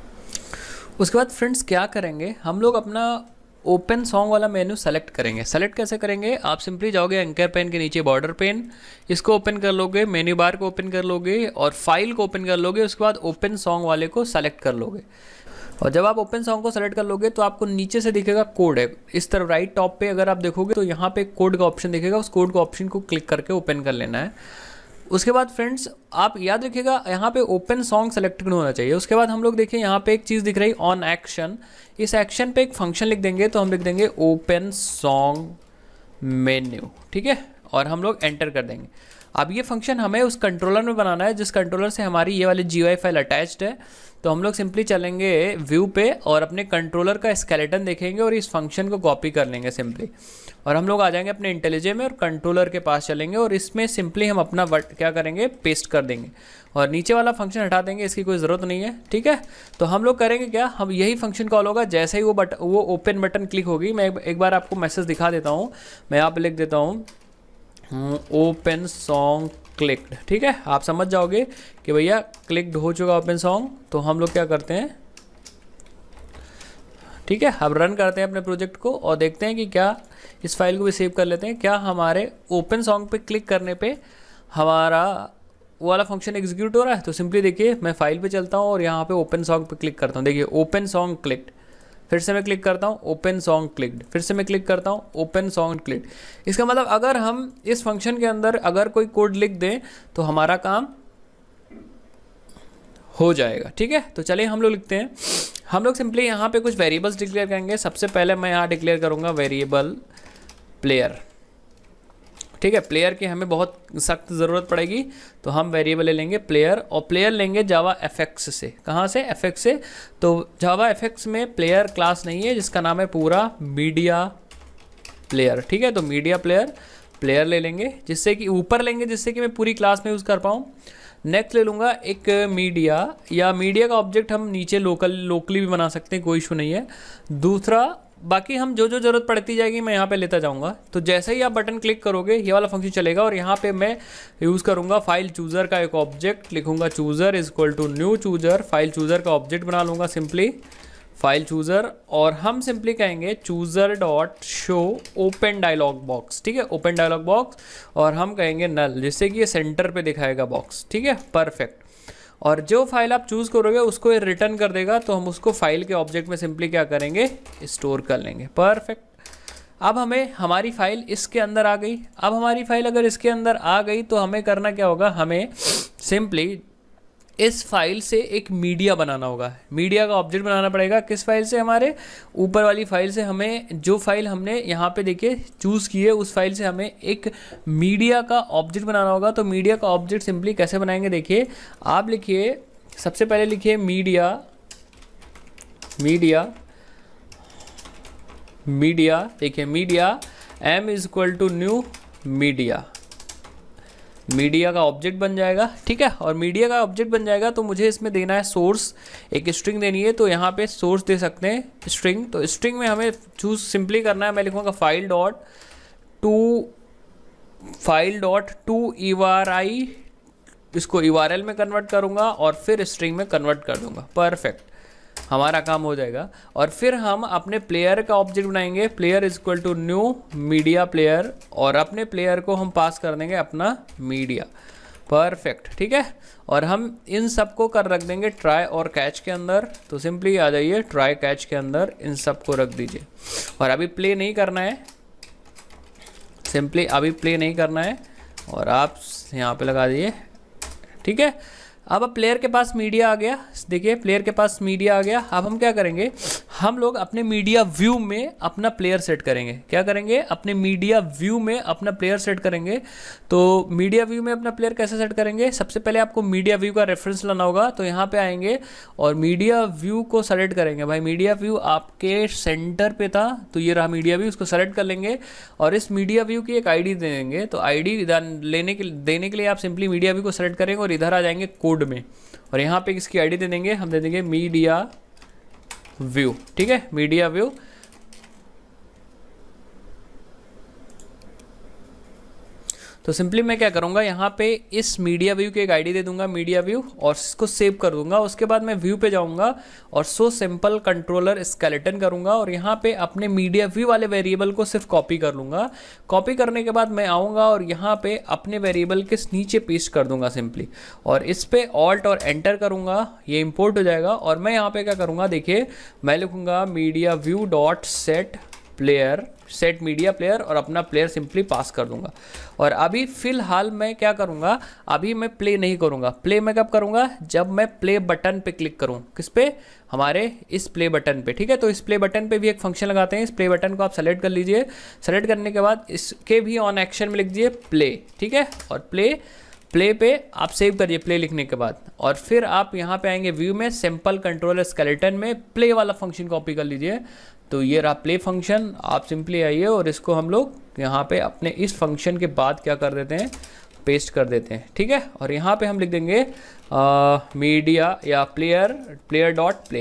Speaker 1: उसके बाद फ्रेंड्स क्या करेंगे, हम लोग अपना ओपन सॉन्ग वाला मेन्यू सेलेक्ट करेंगे। सेलेक्ट कैसे करेंगे, आप सिंपली जाओगे एंकर पेन के नीचे बॉर्डर पेन, इसको ओपन कर लोगे, मेन्यू बार को ओपन कर लोगे और फाइल को ओपन कर लोगे। उसके बाद ओपन सॉन्ग वाले को सेलेक्ट कर लोगे और जब आप ओपन सॉन्ग को सेलेक्ट कर लोगे तो आपको नीचे से दिखेगा कोड है, इस तरफ राइट टॉप पे अगर आप देखोगे तो यहाँ पे कोड का ऑप्शन दिखेगा, उस कोड का ऑप्शन को क्लिक करके ओपन कर लेना है। उसके बाद फ्रेंड्स आप याद रखिएगा यहाँ पे ओपन सॉन्ग सेलेक्टेड होना चाहिए। उसके बाद हम लोग देखिए यहाँ पे एक चीज़ दिख रही ऑन एक्शन, इस एक्शन पे एक फंक्शन लिख देंगे, तो हम लिख देंगे ओपन सॉन्ग मेन्यू, ठीक है, और हम लोग एंटर कर देंगे। अब ये फंक्शन हमें उस कंट्रोलर में बनाना है जिस कंट्रोलर से हमारी ये वाली GUI फाइल अटैच्ड है। तो हम लोग सिंपली चलेंगे व्यू पे और अपने कंट्रोलर का स्केलेटन देखेंगे और इस फंक्शन को कॉपी कर लेंगे सिंपली, और हम लोग आ जाएंगे अपने इंटेलिजे में और कंट्रोलर के पास चलेंगे और इसमें सिंपली हम अपना वर्ड क्या करेंगे, पेस्ट कर देंगे और नीचे वाला फंक्शन हटा देंगे, इसकी कोई ज़रूरत नहीं है, ठीक है। तो हम लोग करेंगे क्या, हम यही फंक्शन कॉल होगा जैसे ही वो ओपन बटन क्लिक होगी। मैं एक बार आपको मैसेज दिखा देता हूँ, मैं यहाँ पे लिख देता हूँ ओपन सॉन्ग क्लिक्ड, ठीक है। आप समझ जाओगे कि भैया क्लिक्ड हो चुका ओपन सॉन्ग। तो हम लोग क्या करते हैं, ठीक है, अब रन करते हैं अपने प्रोजेक्ट को और देखते हैं कि क्या, इस फाइल को भी सेव कर लेते हैं, क्या हमारे ओपन सॉन्ग पे क्लिक करने पे हमारा वो वाला फंक्शन एग्जीक्यूट हो रहा है। तो सिंपली देखिए मैं फाइल पे चलता हूँ और यहाँ पे ओपन सॉन्ग पे क्लिक करता हूँ, देखिए ओपन सॉन्ग क्लिक्ड, फिर से मैं क्लिक करता हूँ ओपन सॉन्ग क्लिक्ड, फिर से मैं क्लिक करता हूँ ओपन सॉन्ग क्लिक्ड। इसका मतलब अगर हम इस फंक्शन के अंदर अगर कोई कोड लिख दें तो हमारा काम हो जाएगा, ठीक है। तो चलिए हम लोग लिखते हैं, हम लोग सिंपली यहाँ पे कुछ वेरिएबल्स डिक्लेयर करेंगे। सबसे पहले मैं यहाँ डिक्लेयर करूँगा वेरिएबल प्लेयर, ठीक है। प्लेयर की हमें बहुत सख्त ज़रूरत पड़ेगी तो हम वेरिएबल ले लेंगे प्लेयर, और प्लेयर लेंगे जावा FX से। कहाँ से, FX से। तो जावा FX में प्लेयर क्लास नहीं है जिसका नाम है पूरा मीडिया प्लेयर, ठीक है। तो मीडिया प्लेयर ले लेंगे, जिससे कि ऊपर लेंगे जिससे कि मैं पूरी क्लास में यूज़ कर पाऊँ। नेक्स्ट ले लूँगा एक मीडिया, या मीडिया का ऑब्जेक्ट हम नीचे लोकली भी बना सकते हैं, कोई इशू नहीं है। दूसरा बाकी हम जो जो ज़रूरत पड़ती जाएगी मैं यहाँ पे लेता जाऊँगा। तो जैसे ही आप बटन क्लिक करोगे ये वाला फंक्शन चलेगा और यहाँ पे मैं यूज़ करूँगा फाइल चूज़र का एक ऑब्जेक्ट, लिखूँगा chooser is equal to new chooser, file chooser का ऑब्जेक्ट बना लूँगा सिंपली फाइल चूज़र, और हम सिंपली कहेंगे chooser dot show open dialog box, ठीक है, ओपन डायलॉग बॉक्स, और हम कहेंगे नल, जिससे कि ये सेंटर पे दिखाएगा बॉक्स, ठीक है, परफेक्ट। और जो फाइल आप चूज़ करोगे उसको ये रिटर्न कर देगा, तो हम उसको फाइल के ऑब्जेक्ट में सिंपली क्या करेंगे, स्टोर कर लेंगे, परफेक्ट। अब हमें हमारी फाइल इसके अंदर आ गई। अब हमारी फाइल अगर इसके अंदर आ गई तो हमें करना क्या होगा, हमें सिंपली इस फाइल से एक मीडिया बनाना होगा। मीडिया का ऑब्जेक्ट बनाना पड़ेगा। किस फाइल से, हमारे ऊपर वाली फाइल से। हमें जो फाइल हमने यहाँ पे देखिए चूज़ की है उस फाइल से हमें एक मीडिया का ऑब्जेक्ट बनाना होगा। तो मीडिया का ऑब्जेक्ट सिंपली कैसे बनाएंगे, देखिए आप लिखिए, सबसे पहले लिखिए मीडिया मीडिया मीडिया, देखिए media m is equal to new media, media का ऑब्जेक्ट बन जाएगा, ठीक है। और मीडिया का ऑब्जेक्ट बन जाएगा तो मुझे इसमें देना है सोर्स, एक स्ट्रिंग देनी है। तो यहाँ पे सोर्स दे सकते हैं स्ट्रिंग। तो स्ट्रिंग में हमें चूज सिंपली करना है, मैं लिखूँगा फाइल डॉट टू URI, इसको URL में कन्वर्ट करूँगा और फिर स्ट्रिंग में कन्वर्ट कर दूँगा। परफेक्ट, हमारा काम हो जाएगा। और फिर हम अपने प्लेयर का ऑब्जेक्ट बनाएंगे, player is equal to new media player, और अपने प्लेयर को हम पास कर देंगे अपना मीडिया। परफेक्ट, ठीक है। और हम इन सबको कर रख देंगे ट्राई और कैच के अंदर। तो सिंपली आ जाइए ट्राई कैच के अंदर इन सबको रख दीजिए। और अभी प्ले नहीं करना है, सिंपली अभी प्ले नहीं करना है और आप यहाँ पे लगा दीजिए, ठीक है। अब प्लेयर के पास मीडिया आ गया, देखिए प्लेयर के पास मीडिया आ गया। अब हम क्या करेंगे, हम लोग अपने मीडिया व्यू में अपना प्लेयर सेट करेंगे। क्या करेंगे, अपने मीडिया व्यू में अपना प्लेयर सेट करेंगे। तो मीडिया व्यू में अपना प्लेयर कैसे सेट करेंगे, सबसे पहले आपको मीडिया व्यू का रेफरेंस लाना होगा। तो यहाँ पे आएंगे और मीडिया व्यू को सेलेक्ट करेंगे। भाई मीडिया व्यू आपके सेंटर पे था, तो ये रहा मीडिया व्यू, उसको सेलेक्ट कर लेंगे और इस मीडिया व्यू की एक ID दे देंगे। तो ID देने के लिए आप सिंपली मीडिया व्यू को सेलेक्ट करेंगे और इधर आ जाएंगे कोड में, और यहाँ पे इसकी ID दे देंगे, हम दे देंगे मीडिया व्यू, ठीक है, मीडिया व्यू। तो सिंपली मैं क्या करूंगा, यहाँ पे इस मीडिया व्यू की एक ID दे दूंगा मीडिया व्यू, और इसको सेव कर दूंगा। उसके बाद मैं व्यू पे जाऊंगा और सो सिंपल कंट्रोलर स्केलेटन करूंगा और यहाँ पे अपने मीडिया व्यू वाले वेरिएबल को सिर्फ कॉपी कर लूंगा। कॉपी करने के बाद मैं आऊँगा और यहाँ पे अपने वेरिएबल के नीचे पेस्ट कर दूंगा सिंपली, और इस पे ऑल्ट और एंटर करूंगा, ये इंपोर्ट हो जाएगा। और मैं यहाँ पे क्या करूँगा, देखिए मैं लिखूंगा media view dot set player, set media player, और अपना प्लेयर सिंपली पास कर दूंगा। और अभी फिलहाल मैं क्या करूंगा, अभी मैं प्ले नहीं करूंगा। प्ले मैं कब करूंगा, जब मैं प्ले बटन पे क्लिक करूं। किस पे, हमारे इस प्ले बटन पे, ठीक है। तो इस प्ले बटन पे भी एक फंक्शन लगाते हैं। इस प्ले बटन को आप सेलेक्ट कर लीजिए। सेलेक्ट करने के बाद इसके भी ऑन एक्शन में लिख दीजिए प्ले, ठीक है। और प्ले पे आप सेव करिए प्ले लिखने के बाद, और फिर आप यहाँ पे आएंगे व्यू में, सिंपल कंट्रोलर स्केलेटन में प्ले वाला फंक्शन कॉपी कर लीजिए। तो ये रहा प्ले फंक्शन। आप सिंपली आइए और इसको हम लोग यहाँ पे अपने इस फंक्शन के बाद क्या कर देते हैं, पेस्ट कर देते हैं, ठीक है। और यहाँ पे हम लिख देंगे मीडिया या प्लेयर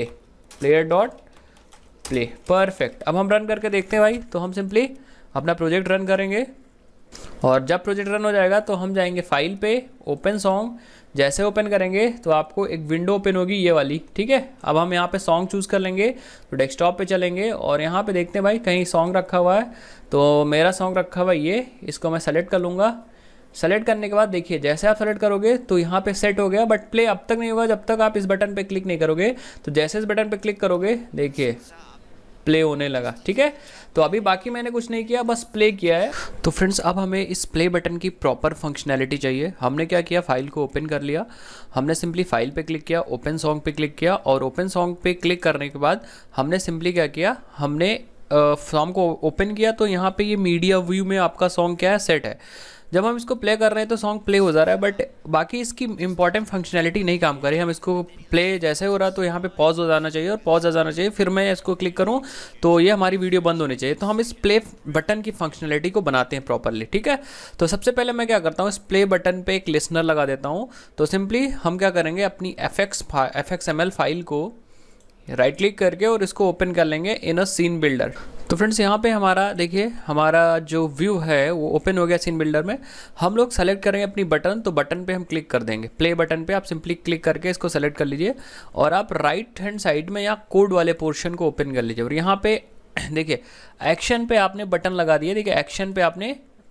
Speaker 1: डॉट प्ले। परफेक्ट। अब हम रन करके देखते हैं भाई। तो हम सिंपली अपना प्रोजेक्ट रन करेंगे, और जब प्रोजेक्ट रन हो जाएगा तो हम जाएंगे फाइल पे, ओपन सॉन्ग। जैसे ओपन करेंगे तो आपको एक विंडो ओपन होगी, ये वाली, ठीक है। अब हम यहाँ पे सॉन्ग चूज़ कर लेंगे, तो डेस्कटॉप पे चलेंगे और यहाँ पे देखते हैं भाई कहीं सॉन्ग रखा हुआ है। तो मेरा सॉन्ग रखा हुआ है ये, इसको मैं सेलेक्ट कर लूँगा। सेलेक्ट करने के बाद देखिए जैसे आप सेलेक्ट करोगे तो यहाँ पे सेट हो गया, बट प्ले अब तक नहीं होगा जब तक आप इस बटन पे क्लिक नहीं करोगे। तो जैसे इस बटन पे क्लिक करोगे देखिए प्ले होने लगा, ठीक है। तो अभी बाकी मैंने कुछ नहीं किया, बस प्ले किया है। तो फ्रेंड्स अब हमें इस प्ले बटन की प्रॉपर फंक्शनैलिटी चाहिए। हमने क्या किया, फाइल को ओपन कर लिया। हमने सिंपली फाइल पे क्लिक किया, ओपन सॉन्ग पे क्लिक किया, और ओपन सॉन्ग पे क्लिक करने के बाद हमने सिंपली क्या किया, हमने सॉन्ग को ओपन किया। तो यहाँ पे ये मीडिया व्यू में आपका सॉन्ग क्या है, सेट है। जब हम इसको प्ले कर रहे हैं तो सॉन्ग प्ले हो जा रहा है, बट बाकी इसकी इंपॉर्टेंट फंक्शनैलिटी नहीं काम कर रही। हम इसको प्ले जैसे हो रहा तो यहाँ पे पॉज हो जाना चाहिए, और पॉज आ जाना चाहिए, फिर मैं इसको क्लिक करूँ तो ये हमारी वीडियो बंद होनी चाहिए। तो हम इस प्ले बटन की फंक्शनैलिटी को बनाते हैं प्रॉपरली, ठीक है। तो सबसे पहले मैं क्या करता हूँ, इस प्ले बटन पर एक लिसनर लगा देता हूँ। तो सिंपली हम क्या करेंगे, अपनी fxml फाइल को राइट क्लिक करके और इसको ओपन कर लेंगे इन अ सीन बिल्डर। तो फ्रेंड्स यहाँ पे हमारा देखिए हमारा जो व्यू है वो ओपन हो गया सीन बिल्डर में। हम लोग सेलेक्ट करेंगे अपनी बटन, तो बटन पे हम क्लिक कर देंगे। प्ले बटन पे आप सिंपली क्लिक करके इसको सेलेक्ट कर लीजिए, और आप राइट हैंड साइड में यहाँ कोड वाले पोर्शन को ओपन कर लीजिए। और यहाँ पे देखिए एक्शन पे आपने बटन लगा दिया, देखिए एक्शन पे आपने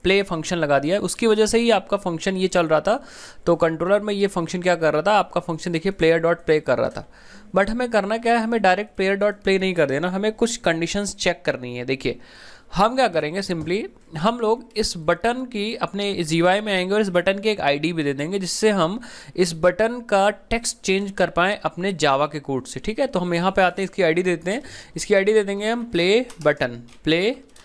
Speaker 1: प्ले फंक्शन लगा दिया है, उसकी वजह से ही आपका फंक्शन ये चल रहा था। तो कंट्रोलर में ये फंक्शन क्या कर रहा था, आपका फंक्शन देखिए प्लेयर डॉट प्ले कर रहा था। बट हमें करना क्या है, हमें डायरेक्ट प्लेयर डॉट प्ले नहीं कर देना, हमें कुछ कंडीशंस चेक करनी है। देखिए हम क्या करेंगे, सिंपली हम लोग इस बटन की अपने जीवाई में आएंगे और इस बटन की एक आईडी भी दे देंगे, जिससे हम इस बटन का टेक्स्ट चेंज कर पाएँ अपने जावा के कोड से। ठीक है, तो हम यहाँ पे आते हैं, इसकी आईडी देते हैं, इसकी आईडी दे देंगे हम प्ले बटन, प्ले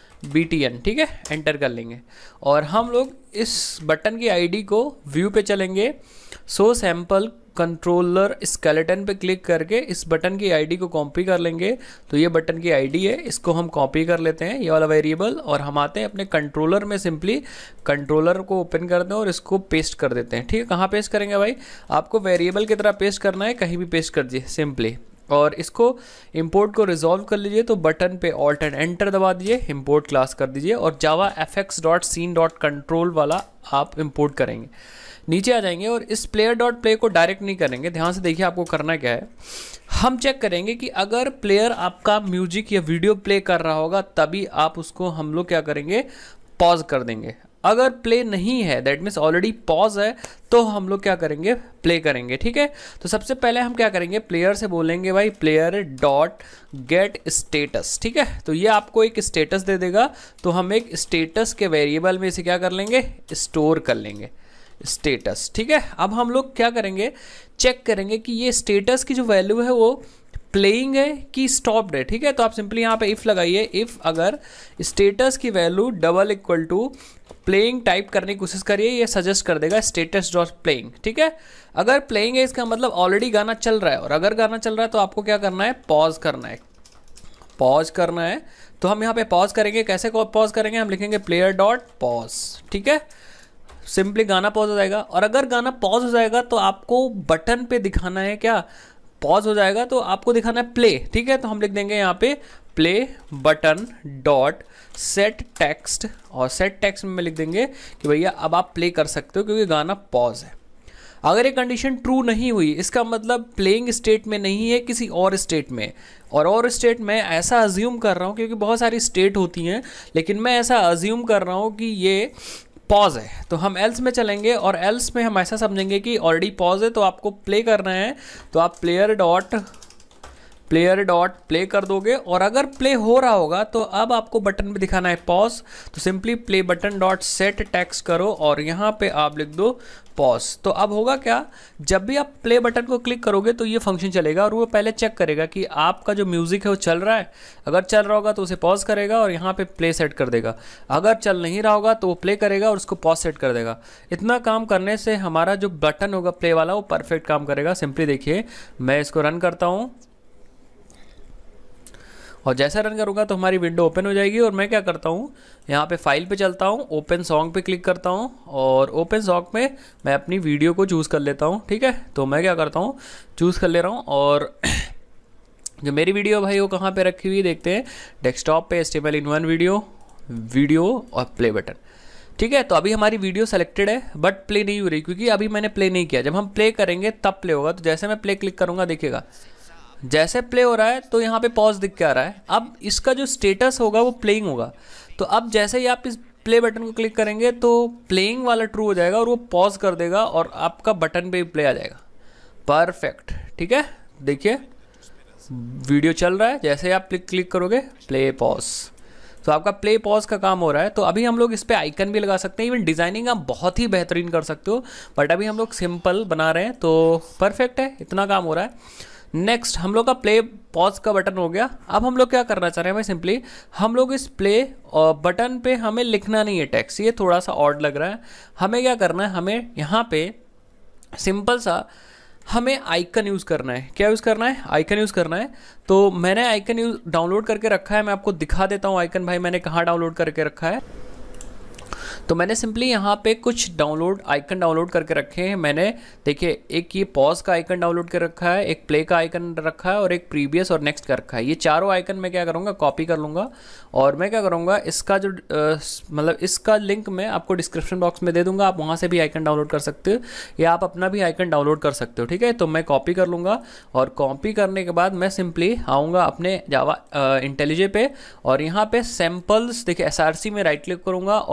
Speaker 1: BTN। ठीक है, एंटर कर लेंगे और हम लोग इस बटन की आईडी को व्यू पे चलेंगे, सो सैम्पल कंट्रोलर स्केलेटन पे क्लिक करके इस बटन की आईडी को कॉपी कर लेंगे। तो ये बटन की आईडी है, इसको हम कॉपी कर लेते हैं, ये वाला वेरिएबल, और हम आते हैं अपने कंट्रोलर में, सिंपली कंट्रोलर को ओपन करते हैं और इसको पेस्ट कर देते हैं। ठीक है, कहाँ पेस्ट करेंगे भाई, आपको वेरिएबल की तरह पेस्ट करना है, कहीं भी पेस्ट कर दीजिए सिंपली, और इसको इंपोर्ट को रिजॉल्व कर लीजिए। तो बटन पे ऑल्ट एंड एंटर दबा दीजिए, इंपोर्ट क्लास कर दीजिए और जावा fx.scene.control वाला आप इंपोर्ट करेंगे। नीचे आ जाएंगे और इस प्लेयर डॉट प्ले को डायरेक्ट नहीं करेंगे, ध्यान से देखिए आपको करना क्या है। हम चेक करेंगे कि अगर प्लेयर आपका म्यूजिक या वीडियो प्ले कर रहा होगा तभी आप उसको, हम लोग क्या करेंगे, पॉज कर देंगे। अगर प्ले नहीं है, दैट मीन्स ऑलरेडी पॉज है, तो हम लोग क्या करेंगे, प्ले करेंगे। ठीक है, तो सबसे पहले हम क्या करेंगे, प्लेयर से बोलेंगे भाई प्लेयर डॉट गेट स्टेटस। ठीक है, तो ये आपको एक स्टेटस दे देगा, तो हम एक स्टेटस के वेरिएबल में इसे क्या कर लेंगे, स्टोर कर लेंगे, स्टेटस। ठीक है, अब हम लोग क्या करेंगे, चेक करेंगे कि ये स्टेटस की जो वैल्यू है वो प्लेइंग है कि स्टॉप्ड है। ठीक है, तो आप सिंपली यहाँ पे इफ़ लगाइए, इफ़ अगर स्टेटस की value double equal to playing type करने की कोशिश करिए, ये सजेस्ट कर देगा स्टेटस डॉट प्लेइंग। ठीक है, अगर प्लेइंग है इसका मतलब ऑलरेडी गाना चल रहा है, और अगर गाना चल रहा है तो आपको क्या करना है, पॉज करना है, पॉज करना है। तो हम यहाँ पे पॉज करेंगे, कैसे पॉज करेंगे, हम लिखेंगे प्लेयर डॉट पॉज। ठीक है, सिंपली गाना पॉज हो जाएगा, और अगर गाना पॉज हो जाएगा तो आपको बटन पे दिखाना है क्या, पॉज हो जाएगा तो आपको दिखाना है प्ले। ठीक है, तो हम लिख देंगे यहाँ पे play button dot set text, और सेट टेक्स्ट में लिख देंगे कि भैया अब आप प्ले कर सकते हो क्योंकि गाना पॉज है। अगर ये कंडीशन ट्रू नहीं हुई, इसका मतलब प्लेइंग स्टेट में नहीं है, किसी और स्टेट में, और स्टेट में ऐसा अज्यूम कर रहा हूँ क्योंकि बहुत सारी स्टेट होती हैं, लेकिन मैं ऐसा अज्यूम कर रहा हूँ कि ये पॉज है, तो हम एल्स में चलेंगे और एल्स में हम ऐसा समझेंगे कि ऑलरेडी पॉज है तो आपको प्ले करना है, तो आप प्लेयर डॉट प्ले कर दोगे, और अगर प्ले हो रहा होगा तो अब आपको बटन पे दिखाना है पॉज, तो simply play button dot set text करो और यहाँ पे आप लिख दो पॉज। तो अब होगा क्या, जब भी आप प्ले बटन को क्लिक करोगे तो ये फंक्शन चलेगा और वो पहले चेक करेगा कि आपका जो म्यूजिक है वो चल रहा है, अगर चल रहा होगा तो उसे पॉज करेगा और यहाँ पे प्ले सेट कर देगा, अगर चल नहीं रहा होगा तो वो प्ले करेगा और उसको पॉज सेट कर देगा। इतना काम करने से हमारा जो बटन होगा प्ले वाला वो परफेक्ट काम करेगा। सिंपली देखिए, मैं इसको रन करता हूँ और जैसा रन करूँगा तो हमारी विंडो ओपन हो जाएगी, और मैं क्या करता हूँ, यहाँ पे फाइल पे चलता हूँ, ओपन सॉन्ग पे क्लिक करता हूँ, और ओपन सॉन्ग में मैं अपनी वीडियो को चूज़ कर लेता हूँ। ठीक है, तो मैं क्या करता हूँ, चूज़ कर ले रहा हूँ, और जो मेरी वीडियो भाई वो कहाँ पे रखी हुई देखते हैं, डेस्कटॉप पे HTML-in-1 वीडियो और प्ले बटन। ठीक है, तो अभी हमारी वीडियो सेलेक्टेड है बट प्ले नहीं हो रही क्योंकि अभी मैंने प्ले नहीं किया। जब हम प्ले करेंगे तब प्ले होगा, तो जैसे मैं प्ले क्लिक करूँगा देखिएगा जैसे प्ले हो रहा है तो यहाँ पे पॉज दिख के आ रहा है। अब इसका जो स्टेटस होगा वो प्लेइंग होगा, तो अब जैसे ही आप इस प्ले बटन को क्लिक करेंगे तो प्लेइंग वाला ट्रू हो जाएगा और वो पॉज कर देगा और आपका बटन पे प्ले आ जाएगा। परफेक्ट, ठीक है, देखिए वीडियो चल रहा है, जैसे ही आप क्लिक करोगे प्ले पॉज, तो आपका प्ले पॉज का काम हो रहा है। तो अभी हम लोग इस पर आइकन भी लगा सकते हैं, इवन डिज़ाइनिंग आप बहुत ही बेहतरीन कर सकते हो, बट अभी हम लोग सिंपल बना रहे हैं तो परफेक्ट है, इतना काम हो रहा है। नेक्स्ट हम लोग का प्ले पॉज का बटन हो गया। अब हम लोग क्या करना चाह रहे हैं भाई, सिंपली हम लोग इस प्ले बटन पे हमें लिखना नहीं है टेक्स्ट, ये थोड़ा सा ऑड लग रहा है। हमें क्या करना है, हमें यहाँ पे सिंपल सा हमें आइकन यूज़ करना है। क्या यूज़ करना है, आइकन यूज़ करना है। तो मैंने आइकन डाउनलोड करके रखा है, मैं आपको दिखा देता हूँ आइकन भाई मैंने कहाँ डाउनलोड करके रखा है। तो मैंने सिंपली यहाँ पे कुछ आइकन डाउनलोड करके रखे हैं मैंने। देखिए एक ये पॉज का आइकन डाउनलोड कर रखा है, एक प्ले का आइकन रखा है और एक प्रीवियस और नेक्स्ट का रखा है। ये चारों आइकन मैं क्या करूँगा, कॉपी कर लूँगा और मैं क्या करूँगा, इसका जो मतलब इसका लिंक मैं आपको डिस्क्रिप्शन बॉक्स में दे दूँगा, आप वहाँ से भी आइकन डाउनलोड कर सकते हो या आप अपना भी आइकन डाउनलोड कर सकते हो। ठीक है, तो मैं कॉपी कर लूँगा और कॉपी करने के बाद मैं सिंपली आऊँगा अपने जावा इंटेलिजे पे और यहाँ पे सैम्पल्स, देखिए SRC में राइट क्लिक करूँगा और एक नया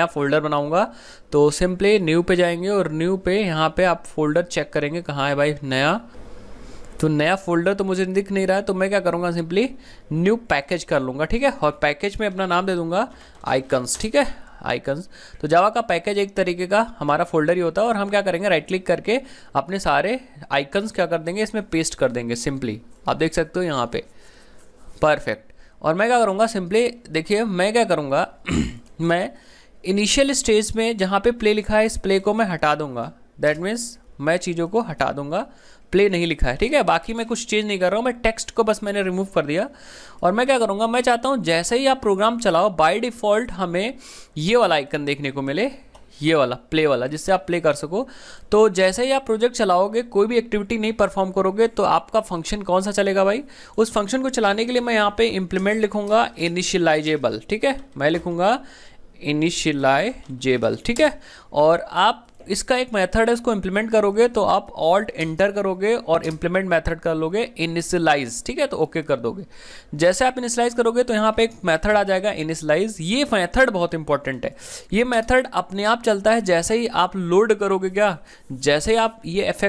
Speaker 1: नया फोल्डर बनाऊंगा। तो सिंपली न्यू पे जाएंगे और न्यू पे यहाँ पे आप फोल्डर चेक करेंगे कहाँ है भाई नया। तो नया फोल्डर तो मुझे दिख नहीं रहा है, तो मैं क्या करूँगा सिंपली न्यू पैकेज कर लूँगा, ठीक है। और पैकेज में अपना नाम दे दूँगा आइकन्स, ठीक है, आइकन्स। तो जावा का पैकेज एक तरीके का हमारा फोल्डर ही होता है और हम क्या करेंगे राइट क्लिक करके अपने सारे आइकन्स क्या कर देंगे इसमें पेस्ट कर देंगे सिंपली। आप देख सकते हो यहाँ पे परफेक्ट। और मैं क्या करूँगा सिंपली देखिए मैं क्या करूँगा मैं इनिशियल स्टेज में जहाँ पे प्ले लिखा है इस प्ले को मैं हटा दूंगा। दैट मीन्स मैं चीज़ों को हटा दूंगा, प्ले नहीं लिखा है, ठीक है। बाकी मैं कुछ चेंज नहीं कर रहा हूँ, मैं टेक्स्ट को बस मैंने रिमूव कर दिया। और मैं क्या करूँगा मैं चाहता हूँ जैसे ही आप प्रोग्राम चलाओ बाय डिफ़ॉल्ट हमें ये वाला आइकन देखने को मिले, ये वाला प्ले वाला, जिससे आप प्ले कर सको। तो जैसे ही आप प्रोजेक्ट चलाओगे कोई भी एक्टिविटी नहीं परफॉर्म करोगे तो आपका फंक्शन कौन सा चलेगा भाई। उस फंक्शन को चलाने के लिए मैं यहाँ पे इम्प्लीमेंट लिखूंगा इनिशियलाइजेबल, ठीक है, मैं लिखूंगा इनिशियलाइजेबल, ठीक है। और आप इसका एक मेथड है, इसको इंप्लीमेंट करोगे तो आप ऑल्ट एंटर करोगे और इंप्लीमेंट मेथड कर लोगे इनिशियलाइज, ठीक है, तो ओके कर दोगे। जैसे आप इनिशियलाइज करोगे तो यहाँ पे एक मेथड आ जाएगा इनिशियलाइज। ये मेथड बहुत इंपॉर्टेंट है, ये मेथड अपने आप चलता है जैसे ही आप लोड करोगे, क्या जैसे ही आप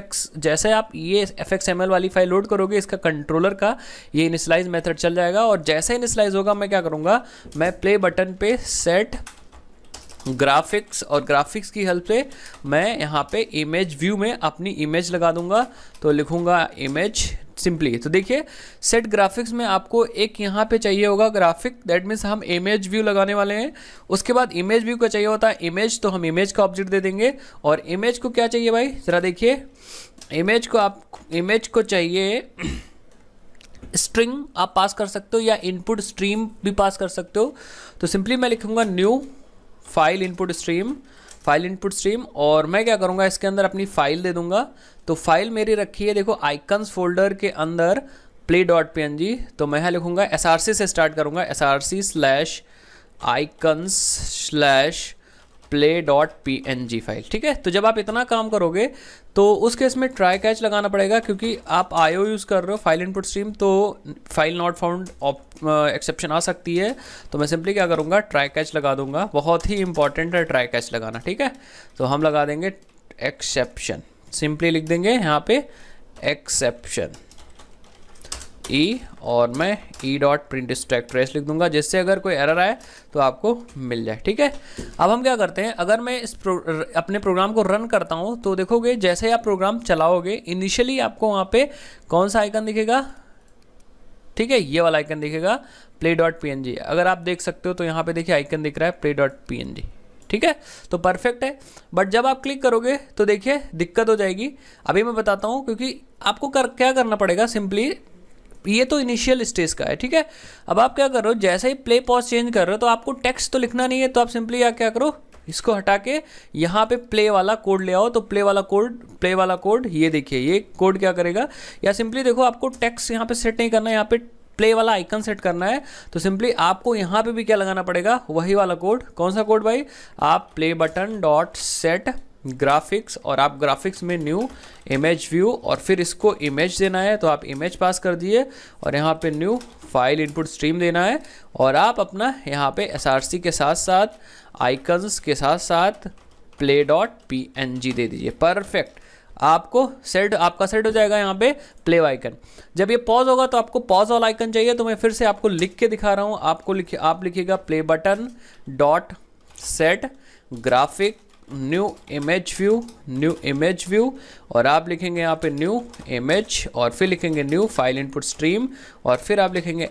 Speaker 1: ये fxml वाली फाइल लोड करोगे इसका कंट्रोलर का ये इनिशियलाइज मेथड चल जाएगा। और जैसे इनिशियलाइज होगा मैं क्या करूँगा मैं प्ले बटन पे सेट ग्राफिक्स और ग्राफिक्स की हेल्प से मैं यहाँ पे इमेज व्यू में अपनी इमेज लगा दूंगा। तो लिखूंगा इमेज सिंपली। तो देखिए सेट ग्राफिक्स में आपको एक यहाँ पे चाहिए होगा ग्राफिक, दैट मीन्स हम इमेज व्यू लगाने वाले हैं। उसके बाद इमेज व्यू का चाहिए होता है इमेज, तो हम इमेज का ऑब्जेक्ट दे देंगे। और इमेज को क्या चाहिए भाई ज़रा देखिए, इमेज को चाहिए स्ट्रिंग आप पास कर सकते हो या इनपुट स्ट्रीम भी पास कर सकते हो। तो सिंपली मैं लिखूंगा न्यू फाइल इनपुट स्ट्रीम और मैं क्या करूँगा इसके अंदर अपनी फाइल दे दूंगा। तो फाइल मेरी रखी है देखो आइकन्स फोल्डर के अंदर play.png। तो मैं यहाँ लिखूंगा src से स्टार्ट करूँगा src/icons/play.png फाइल, ठीक है। तो जब आप इतना काम करोगे तो उस केस में ट्राई कैच लगाना पड़ेगा क्योंकि आप IO यूज़ कर रहे हो फाइल इनपुट स्ट्रीम, तो फाइल नॉट फाउंड एक्सेप्शन आ सकती है। तो मैं सिंपली क्या करूँगा ट्राई कैच लगा दूंगा, बहुत ही इंपॉर्टेंट है ट्राई कैच लगाना, ठीक है। तो हम लगा देंगे एक्सेप्शन, सिंपली लिख देंगे यहाँ पे एक्सेप्शन ई और मैं e.print_trace लिख दूंगा, जिससे अगर कोई एरर आए तो आपको मिल जाए, ठीक है। अब हम क्या करते हैं अगर मैं अपने प्रोग्राम को रन करता हूं तो देखोगे जैसे आप प्रोग्राम चलाओगे इनिशियली आपको वहां पे कौन सा आइकन दिखेगा, ठीक है, ये वाला आइकन दिखेगा play.png। अगर आप देख सकते हो तो यहाँ पे देखिए आइकन दिख रहा है play.png, ठीक है। तो परफेक्ट है। बट जब आप क्लिक करोगे तो देखिए दिक्कत हो जाएगी। अभी मैं बताता हूँ क्योंकि आपको क्या करना पड़ेगा सिंपली, ये तो इनिशियल स्टेज का है, ठीक है। अब आप क्या कर रहे हो जैसे ही प्ले पॉज चेंज कर रहे हो तो आपको टेक्स्ट तो लिखना नहीं है, तो आप सिंपली क्या करो इसको हटा के यहाँ पे प्ले वाला कोड ले आओ। तो प्ले वाला कोड ये देखिए, ये कोड क्या करेगा, या सिंपली देखो आपको टेक्स्ट यहाँ पे सेट नहीं करना है, यहाँ पे प्ले वाला आइकन सेट करना है। तो सिंपली आपको यहाँ पे भी क्या लगाना पड़ेगा, वही वाला कोड। कौन सा कोड भाई, आप play button dot set graphics और आप ग्राफिक्स में न्यू इमेज व्यू और फिर इसको इमेज देना है, तो आप इमेज पास कर दिए और यहाँ पे न्यू फाइल इनपुट स्ट्रीम देना है। और आप अपना यहाँ पे src के साथ साथ आइकन्स के साथ साथ play.png दे दीजिए। परफेक्ट, आपका सेट हो जाएगा यहाँ पे प्ले आइकन। जब ये पॉज होगा तो आपको पॉज वाला आइकन चाहिए, तो मैं फिर से आपको लिख के दिखा रहा हूँ। आप लिखिएगा play button dot set graphic new image view और आप लिखेंगे यहाँ पे न्यू इमेज और फिर लिखेंगे न्यू फाइल इनपुट स्ट्रीम और फिर आप लिखेंगे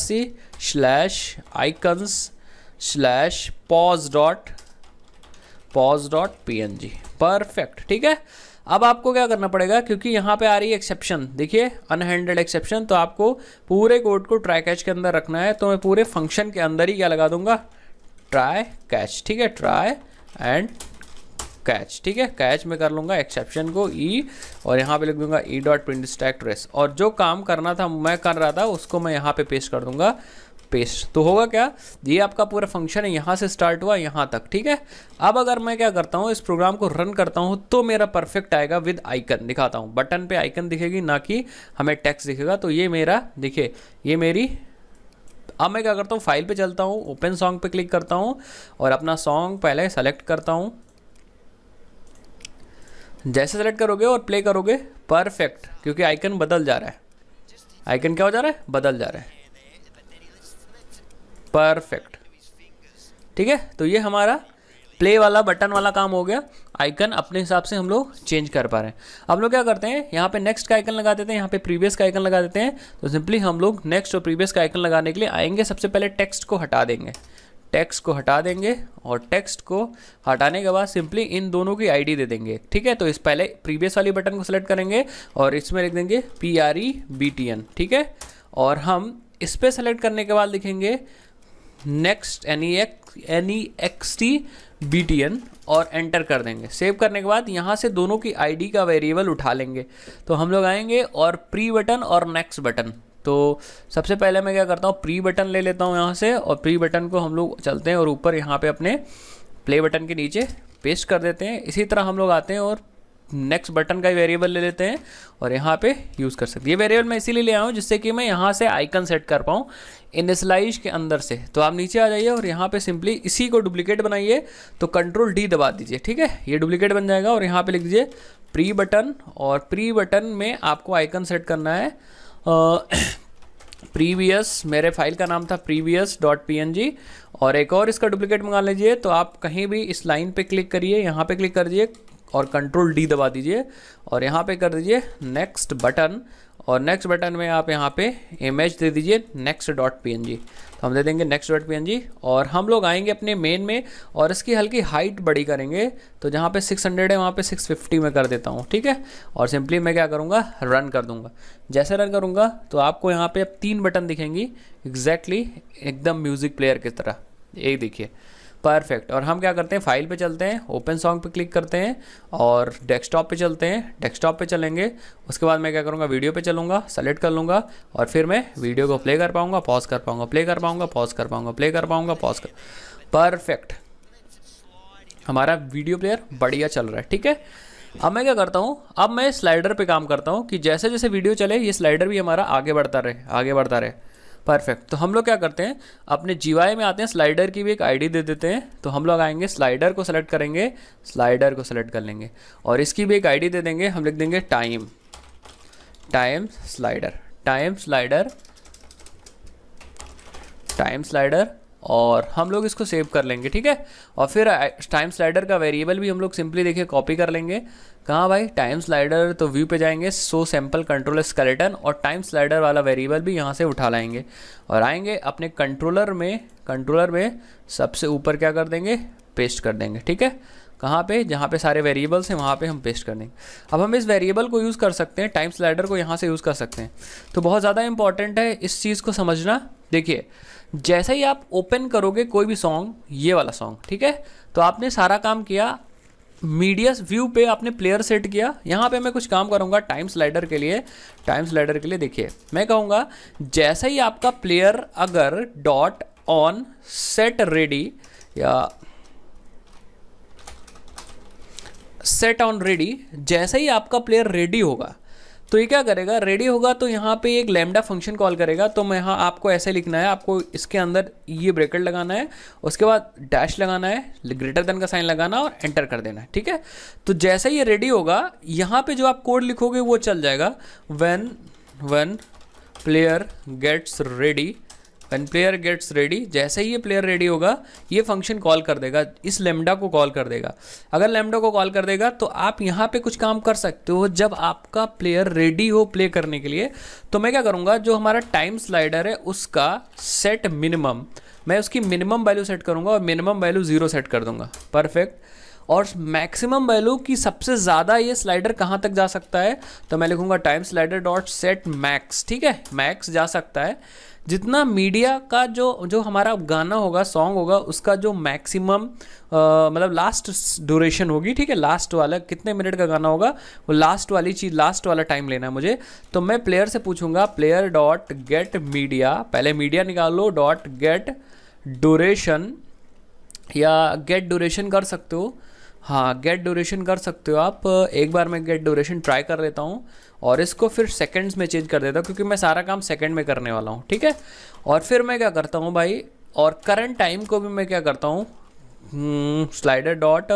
Speaker 1: src/icons/pause.png। परफेक्ट, ठीक है। अब आपको क्या करना पड़ेगा, क्योंकि यहाँ पे आ रही है एक्सेप्शन, देखिए अनहैंडल्ड एक्सेप्शन, तो आपको पूरे कोड को ट्राई कैच के अंदर रखना है। तो मैं पूरे फंक्शन के अंदर ही क्या लगा दूंगा, ट्राई कैच, ठीक है, ट्राई एंड कैच, ठीक है। कैच में कर लूँगा एक्सेप्शन को ई और यहाँ पे लिख दूंगा e.print_trace और जो काम करना था मैं कर रहा था उसको मैं यहाँ पे पेस्ट कर दूंगा, पेस्ट। तो होगा क्या, ये आपका पूरा फंक्शन है, यहाँ से स्टार्ट हुआ यहाँ तक, ठीक है। अब अगर मैं क्या करता हूँ इस प्रोग्राम को रन करता हूँ तो मेरा परफेक्ट आएगा विद आइकन। दिखाता हूँ, बटन पे आइकन दिखेगी, ना कि हमें टेक्स्ट दिखेगा। तो ये मेरा देखिए, ये मेरी अब मैं क्या करता हूँ, फाइल पे चलता हूँ, ओपन सॉन्ग पे क्लिक करता हूँ और अपना सॉन्ग पहले सेलेक्ट करता हूँ। जैसे सेलेक्ट करोगे और प्ले करोगे, परफेक्ट, क्योंकि आइकन बदल जा रहा है। आइकन क्या हो जा रहा है, बदल जा रहा है। परफेक्ट, ठीक है। तो ये हमारा प्ले वाला बटन वाला काम हो गया। आइकन अपने हिसाब से हम लोग चेंज कर पा रहे हैं। हम लोग क्या करते हैं, यहाँ पे नेक्स्ट का आइकन लगा देते हैं, यहाँ पे प्रीवियस का आइकन लगा देते हैं। तो सिंपली हम लोग नेक्स्ट और प्रीवियस का आइकन लगाने के लिए आएंगे, सबसे पहले टेक्स्ट को हटा देंगे। टेक्स्ट को हटा देंगे और टेक्स्ट को हटाने के बाद सिंपली इन दोनों की आईडी दे देंगे, ठीक है। तो इस पहले प्रीवियस वाली बटन को सेलेक्ट करेंगे और इसमें लिख देंगे PREBTN, ठीक है। और हम इस पर सेलेक्ट करने के बाद लिखेंगे नेक्स्ट NEXT BTN और एंटर कर देंगे। सेव करने के बाद यहाँ से दोनों की आईडी का वेरिएबल उठा लेंगे। तो हम लोग आएंगे और प्री बटन और नेक्स्ट बटन। तो सबसे पहले मैं क्या करता हूँ, प्री बटन ले लेता हूँ यहाँ से, और प्री बटन को हम लोग चलते हैं और ऊपर यहाँ पे अपने प्ले बटन के नीचे पेस्ट कर देते हैं। इसी तरह हम लोग आते हैं और नेक्स्ट बटन का वेरिएबल ले लेते हैं और यहाँ पे यूज़ कर सकते हैं। ये वेरिएबल मैं इसीलिए ले आया हूँ जिससे कि मैं यहाँ से आइकन सेट कर पाऊँ इनिशियलाइज के अंदर से। तो आप नीचे आ जाइए और यहाँ पे सिंपली इसी को डुप्लीकेट बनाइए, तो कंट्रोल D दबा दीजिए, ठीक है। ये डुप्लीकेट बन जाएगा और यहाँ पे लिख दीजिए प्री बटन, और प्री बटन में आपको आइकन सेट करना है प्रीवियस, मेरे फाइल का नाम था previous.png, और एक और इसका डुप्लीकेट मंगा लीजिए। तो आप कहीं भी इस लाइन पे क्लिक करिए, यहाँ पे क्लिक कर दीजिए और कंट्रोल D दबा दीजिए और यहाँ पे कर दीजिए नेक्स्ट बटन, और नेक्स्ट बटन में आप यहाँ पे इमेज दे दीजिए next.png। तो हम दे देंगे next.png और हम लोग आएंगे अपने मेन में और इसकी हल्की हाइट बड़ी करेंगे। तो जहाँ पे 600 है वहाँ पे 650 में कर देता हूँ, ठीक है। और सिंपली मैं क्या करूँगा, रन कर दूँगा। जैसे रन करूँगा तो आपको यहाँ पे अब 3 बटन दिखेंगी एग्जैक्टली एकदम म्यूज़िक प्लेयर की तरह, यही देखिए, परफेक्ट। और हम क्या करते हैं, फाइल पे चलते हैं, ओपन सॉन्ग पे क्लिक करते हैं और डेस्कटॉप पे चलते हैं। डेस्कटॉप पे चलेंगे, उसके बाद मैं क्या करूँगा, वीडियो पे चलूँगा, सेलेक्ट कर लूँगा और फिर मैं वीडियो को प्ले कर पाऊँगा, पॉज कर पाऊँगा, प्ले कर पाऊँगा, पॉज कर पाऊँगा, प्ले कर पाऊँगा, पॉज कर। परफेक्ट, हमारा वीडियो प्लेयर बढ़िया चल रहा है, ठीक है। अब मैं क्या करता हूँ, अब मैं स्लाइडर पे काम करता हूँ कि जैसे जैसे वीडियो चले ये स्लाइडर भी हमारा आगे बढ़ता रहे, आगे बढ़ता रहे। परफेक्ट। तो हम लोग क्या करते हैं, अपने GUI में आते हैं, स्लाइडर की भी एक आईडी दे देते हैं। तो हम लोग आएंगे, स्लाइडर को सेलेक्ट करेंगे, स्लाइडर को सेलेक्ट कर लेंगे और इसकी भी एक आईडी दे देंगे। हम लिख देंगे टाइम स्लाइडर, टाइम स्लाइडर और हम लोग इसको सेव कर लेंगे, ठीक है। और फिर टाइम स्लाइडर का वेरिएबल भी हम लोग सिंपली देखिए कॉपी कर लेंगे। कहाँ भाई, टाइम स्लाइडर, तो व्यू पे जाएंगे, सो सैम्पल कंट्रोलर स्केलेटन, और टाइम स्लाइडर वाला वेरिएबल भी यहाँ से उठा लाएंगे और आएंगे अपने कंट्रोलर में सबसे ऊपर क्या कर देंगे, पेस्ट कर देंगे, ठीक है। कहाँ पे, जहाँ पे सारे वेरिएबल्स हैं वहाँ पे हम पेस्ट कर देंगे। अब हम इस वेरिएबल को यूज़ कर सकते हैं, टाइम स्लाइडर को यहाँ से यूज़ कर सकते हैं। तो बहुत ज़्यादा इंपॉर्टेंट है इस चीज़ को समझना। देखिए, जैसे ही आप ओपन करोगे कोई भी सॉन्ग, ये वाला सॉन्ग, ठीक है, तो आपने सारा काम किया, मीडिया व्यू पे आपने प्लेयर सेट किया। यहाँ पे मैं कुछ काम करूँगा टाइम स्लाइडर के लिए। देखिए, मैं कहूँगा जैसे ही आपका प्लेयर अगर डॉट ऑन सेट रेडी या सेट ऑन रेडी, जैसे ही आपका प्लेयर रेडी होगा तो ये क्या करेगा, रेडी होगा तो यहाँ पे एक लैम्डा फंक्शन कॉल करेगा। तो मैं यहाँ आपको ऐसे लिखना है, आपको इसके अंदर ये ब्रैकेट लगाना है, उसके बाद डैश लगाना है, ग्रेटर देन का साइन लगाना और एंटर कर देना है, ठीक है। तो जैसे ये रेडी होगा, यहाँ पे जो आप कोड लिखोगे वो चल जाएगा, when player gets ready, जैसे ही ये प्लेयर रेडी होगा ये फंक्शन कॉल कर देगा, इस लैम्डा को कॉल कर देगा। अगर लैम्डा को कॉल कर देगा तो आप यहाँ पे कुछ काम कर सकते हो जब आपका प्लेयर रेडी हो प्ले करने के लिए। तो मैं क्या करूँगा, जो हमारा टाइम स्लाइडर है उसका सेट मिनिमम, मैं उसकी मिनिमम वैल्यू सेट करूँगा और मिनिमम वैल्यू 0 सेट कर दूंगा। परफेक्ट। और मैक्सिमम वैल्यू की सबसे ज़्यादा ये स्लाइडर कहाँ तक जा सकता है, तो मैं लिखूँगा time slider dot set max, ठीक है। मैक्स जा सकता है जितना मीडिया का जो हमारा गाना होगा, सॉन्ग होगा, उसका जो मैक्सिमम मतलब लास्ट ड्यूरेशन होगी, ठीक है। लास्ट वाला कितने मिनट का गाना होगा वो लास्ट वाली चीज़, लास्ट वाला टाइम लेना है मुझे। तो मैं प्लेयर से पूछूंगा प्लेयर डॉट गेट मीडिया, पहले मीडिया निकालो, डॉट गेट ड्यूरेशन या गेट ड्यूरेशन कर सकते हो। हाँ, गेट ड्यूरेशन कर सकते हो आप। एक बार मैं गेट ड्यूरेशन ट्राई कर लेता हूँ और इसको फिर सेकंड्स में चेंज कर देता हूँ, क्योंकि मैं सारा काम सेकंड में करने वाला हूँ, ठीक है। और फिर मैं क्या करता हूँ भाई, और करंट टाइम को भी मैं क्या करता हूँ, स्लाइडर डॉट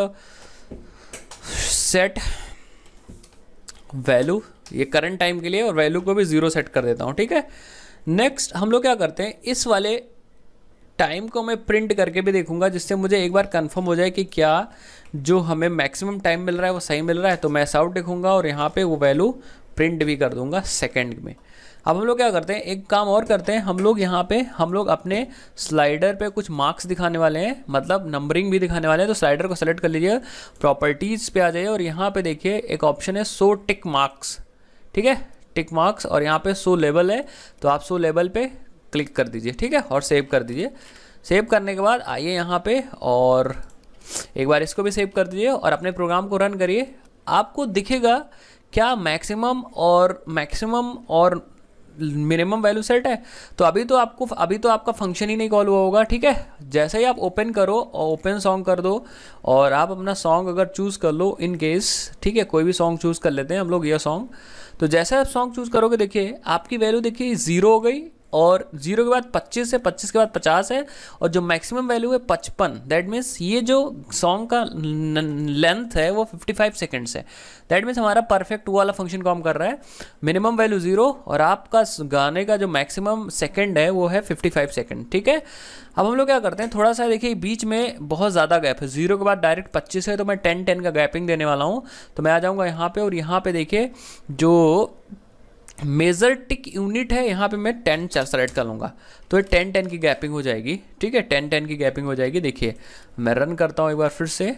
Speaker 1: सेट वैल्यू, ये करंट टाइम के लिए, और वैल्यू को भी 0 सेट कर देता हूँ, ठीक है। नेक्स्ट हम लोग क्या करते हैं, इस वाले टाइम को मैं प्रिंट करके भी देखूंगा, जिससे मुझे एक बार कंफर्म हो जाए कि क्या जो हमें मैक्सिमम टाइम मिल रहा है वो सही मिल रहा है। तो मैं ऐसा आउट लिखूंगा और यहाँ पे वो वैल्यू प्रिंट भी कर दूंगा सेकंड में। अब हम लोग क्या करते हैं, एक काम और करते हैं, हम लोग यहाँ पे हम लोग अपने स्लाइडर पे कुछ मार्क्स दिखाने वाले हैं, मतलब नंबरिंग भी दिखाने वाले हैं। तो स्लाइडर को सेलेक्ट कर लीजिए, प्रॉपर्टीज़ पे आ जाइए और यहाँ पे देखिए एक ऑप्शन है शो टिक मार्क्स, ठीक है, टिक मार्क्स, और यहाँ पे शो लेवल है, तो आप शो लेवल पे क्लिक कर दीजिए, ठीक है, और सेव कर दीजिए। सेव करने के बाद आइए यहाँ पे और एक बार इसको भी सेव कर दीजिए और अपने प्रोग्राम को रन करिए। आपको दिखेगा क्या मैक्सिमम और मिनिमम वैल्यू सेट है। तो अभी तो आपका फंक्शन ही नहीं कॉल हुआ होगा, ठीक है। जैसे ही आप ओपन करो और ओपन सॉन्ग कर दो और आप अपना सॉन्ग अगर चूज़ कर लो इन केस, ठीक है, कोई भी सॉन्ग चूज़ कर लेते हैं हम लोग, ये सॉन्ग। तो जैसे आप सॉन्ग चूज़ करोगे, देखिए आपकी वैल्यू देखिए 0 हो गई, और 0 के बाद 25 है, 25 के बाद 50 है, और जो मैक्सिमम वैल्यू है 55। दैट मीन्स ये जो सॉन्ग का लेंथ है वो 55 सेकेंड्स है। दैट मीन्स हमारा परफेक्ट वो वाला फंक्शन काम कर रहा है। मिनिमम वैल्यू 0 और आपका गाने का जो मैक्सिमम सेकेंड है वो है 55 सेकेंड, ठीक है। अब हम लोग क्या करते हैं, थोड़ा सा देखिए बीच में बहुत ज़्यादा गैप है, 0 के बाद डायरेक्ट 25 है, तो मैं 10-10 का गैपिंग देने वाला हूँ। तो मैं आ जाऊँगा यहाँ पे और यहाँ पे देखिए जो मेजर टिक यूनिट है यहाँ पे मैं 10 सेलेक्ट कर लूँगा, तो ये 10-10 की गैपिंग हो जाएगी, ठीक है, 10-10 की गैपिंग हो जाएगी। देखिए मैं रन करता हूँ एक बार फिर से,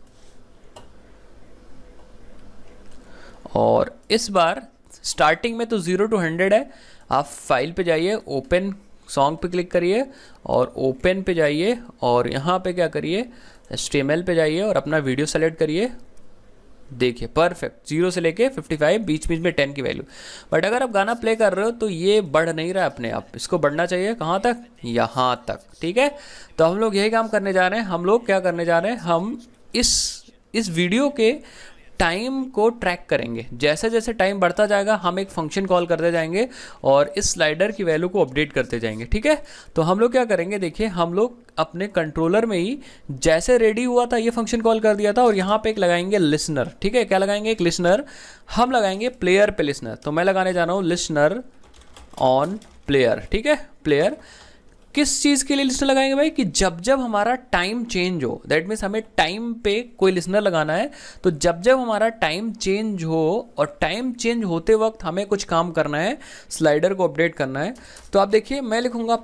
Speaker 1: और इस बार स्टार्टिंग में तो 0 to 100 है। आप फाइल पे जाइए, ओपन सॉन्ग पे क्लिक करिए और ओपन पे जाइए और यहाँ पे क्या करिए, HTML पे जाइए और अपना वीडियो सेलेक्ट करिए। देखिए परफेक्ट 0 से लेके 55, बीच बीच में 10 की वैल्यू। बट अगर आप गाना प्ले कर रहे हो तो ये बढ़ नहीं रहा अपने आप, इसको बढ़ना चाहिए कहाँ तक, यहाँ तक, ठीक है। तो हम लोग यही काम करने जा रहे हैं। हम लोग क्या करने जा रहे हैं, हम इस वीडियो के टाइम को ट्रैक करेंगे। जैसे जैसे टाइम बढ़ता जाएगा हम एक फंक्शन कॉल करते जाएंगे और इस स्लाइडर की वैल्यू को अपडेट करते जाएंगे, ठीक है। तो हम लोग क्या करेंगे, देखिए हम लोग अपने कंट्रोलर में ही जैसे रेडी हुआ था ये फंक्शन कॉल कर दिया था, और यहाँ पे एक लगाएंगे लिसनर, ठीक है। क्या लगाएंगे, एक लिसनर। हम लगाएंगे प्लेयर पे लिसनर, तो मैं लगाने जा रहा हूँ लिसनर ऑन प्लेयर, ठीक है। प्लेयर किस चीज़ के लिए लिसनर लगाएंगे भाई, कि जब जब हमारा टाइम चेंज हो, दैट मीन्स हमें टाइम पे कोई लिसनर लगाना है। तो जब जब हमारा टाइम चेंज हो और टाइम चेंज होते वक्त हमें कुछ काम करना है, स्लाइडर को अपडेट करना है, तो आप देखिए मैं लिखूंगा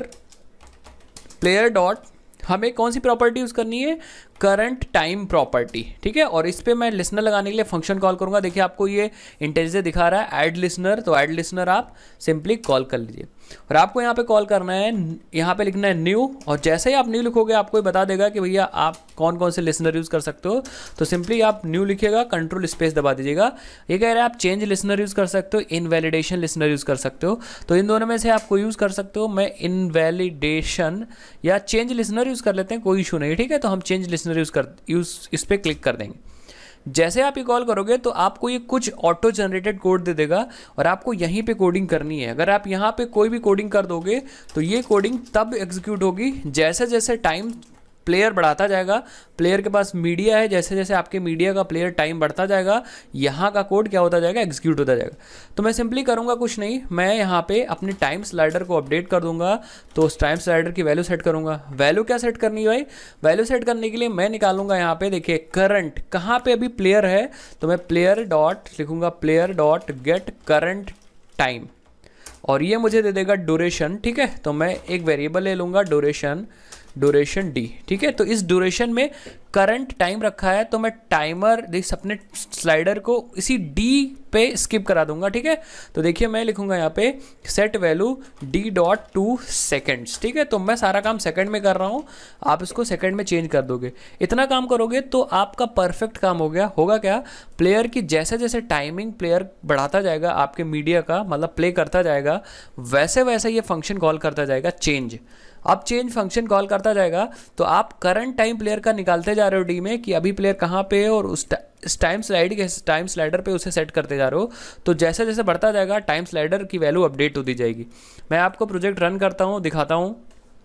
Speaker 1: प्लेयर डॉट, हमें कौन सी प्रॉपर्टी यूज़ करनी है, करंट टाइम प्रॉपर्टी, ठीक है। और इस पर मैं लिसनर लगाने के लिए फंक्शन कॉल करूंगा। देखिए आपको ये इंटेजर दिखा रहा है ऐड लिसनर, तो ऐड लिसनर आप सिंपली कॉल कर लीजिए और आपको यहाँ पे कॉल करना है, यहाँ पे लिखना है न्यू, और जैसे ही आप न्यू लिखोगे आपको ये बता देगा कि भैया आप कौन कौन से लिसनर यूज़ कर सकते हो। तो सिंपली आप न्यू लिखिएगा, कंट्रोल स्पेस दबा दीजिएगा। ये कह रहे हैं आप चेंज लिसनर यूज़ कर सकते हो, इनवैलिडेशन लिसनर यूज़ कर सकते हो, तो इन दोनों में से आपको यूज़ कर सकते हो। मैं इनवैलिडेशन या चेंज लिसनर यूज़ कर लेते हैं, कोई इशू नहीं, ठीक है। तो हम चेंज लिसनर इस पर क्लिक कर देंगे। जैसे आप ये कॉल करोगे तो आपको ये कुछ ऑटो जनरेटेड कोड दे देगा और आपको यहीं पे कोडिंग करनी है। अगर आप यहाँ पे कोई भी कोडिंग कर दोगे तो ये कोडिंग तब एग्जीक्यूट होगी जैसे जैसे टाइम प्लेयर बढ़ाता जाएगा। प्लेयर के पास मीडिया है, जैसे जैसे आपके मीडिया का प्लेयर टाइम बढ़ता जाएगा यहाँ का कोड क्या होता जाएगा, एग्जीक्यूट होता जाएगा। तो मैं सिंपली करूँगा कुछ नहीं, मैं यहाँ पे अपने टाइम स्लाइडर को अपडेट कर दूंगा। तो उस टाइम स्लाइडर की वैल्यू सेट करूँगा। वैल्यू क्या सेट करनी है भाई, वैल्यू सेट करने के लिए मैं निकालूंगा यहाँ पे, देखिए करंट कहाँ पे अभी प्लेयर है, तो मैं प्लेयर डॉट लिखूंगा, player dot get current time, और ये मुझे दे देगा ड्यूरेशन, ठीक है। तो मैं एक वेरिएबल ले लूँगा ड्यूरेशन डी, ठीक है। तो इस ड्यूरेशन में करंट टाइम रखा है, तो मैं टाइमर अपने स्लाइडर को इसी डी पे स्किप करा दूंगा, ठीक है। तो देखिए मैं लिखूंगा यहाँ पे set value D dot 2 seconds, ठीक है। तो मैं सारा काम सेकंड में कर रहा हूँ, आप इसको सेकंड में चेंज कर दोगे। इतना काम करोगे तो आपका परफेक्ट काम हो गया। होगा क्या, प्लेयर की जैसे जैसे टाइमिंग प्लेयर बढ़ाता जाएगा, आपके मीडिया का मतलब प्ले करता जाएगा, वैसे वैसे ये फंक्शन कॉल करता जाएगा चेंज। अब चेंज फंक्शन कॉल करता जाएगा, तो आप करंट टाइम प्लेयर का निकालते जा रहे हो डी में कि अभी प्लेयर कहाँ पे है, और उस टाइम स्लाइडर पे उसे सेट करते जा रहे हो। तो जैसे जैसे बढ़ता जाएगा टाइम स्लाइडर की वैल्यू अपडेट होती जाएगी। मैं आपको प्रोजेक्ट रन करता हूँ, दिखाता हूँ।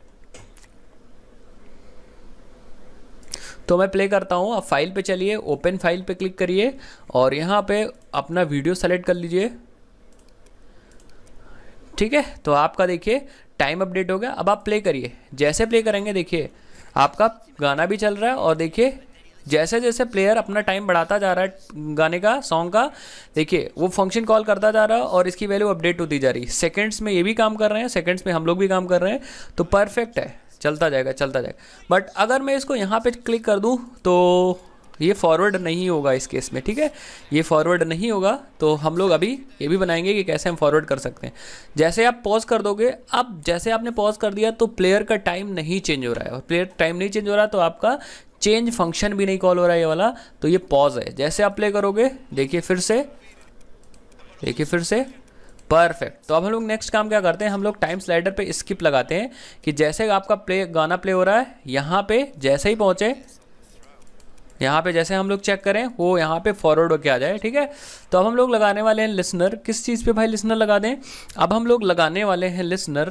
Speaker 1: तो मैं प्ले करता हूँ। अब फाइल पे चलिए, ओपन फाइल पे क्लिक करिए और यहाँ पे अपना वीडियो सेलेक्ट कर लीजिए। ठीक है, तो आपका देखिए टाइम अपडेट हो गया। अब आप प्ले करिए, जैसे प्ले करेंगे देखिए आपका गाना भी चल रहा है, और देखिए जैसे जैसे प्लेयर अपना टाइम बढ़ाता जा रहा है गाने का, सॉन्ग का, देखिए वो फंक्शन कॉल करता जा रहा है और इसकी वैल्यू अपडेट होती जा रही है। सेकंड्स में ये भी काम कर रहे हैं, सेकंड्स में हम लोग भी काम कर रहे हैं, तो परफेक्ट है, चलता जाएगा चलता जाएगा। बट अगर मैं इसको यहाँ पे क्लिक कर दूँ तो ये फॉरवर्ड नहीं होगा इस केस में। ठीक है, ये फॉरवर्ड नहीं होगा, तो हम लोग अभी ये भी बनाएंगे कि कैसे हम फॉरवर्ड कर सकते हैं। जैसे आप पॉज कर दोगे, अब जैसे आपने पॉज कर दिया तो प्लेयर का टाइम नहीं चेंज हो रहा है, और प्लेयर टाइम नहीं चेंज हो रहा तो आपका चेंज फंक्शन भी नहीं कॉल हो रहा है ये वाला, तो ये पॉज है। जैसे आप प्ले करोगे देखिए फिर से, देखिए फिर से, परफेक्ट। तो अब हम लोग नेक्स्ट काम क्या करते हैं, हम लोग टाइम स्लाइडर पे स्किप लगाते हैं कि जैसे आपका गाना प्ले हो रहा है, यहाँ पे जैसे ही पहुँचे, यहाँ पे जैसे हम लोग चेक करें वो यहाँ पे फॉरवर्ड होके आ जाए। ठीक है, तो अब हम लोग लगाने वाले हैं लिसनर। किस चीज़ पे भाई लिसनर लगा दें, अब हम लोग लगाने वाले हैं लिसनर,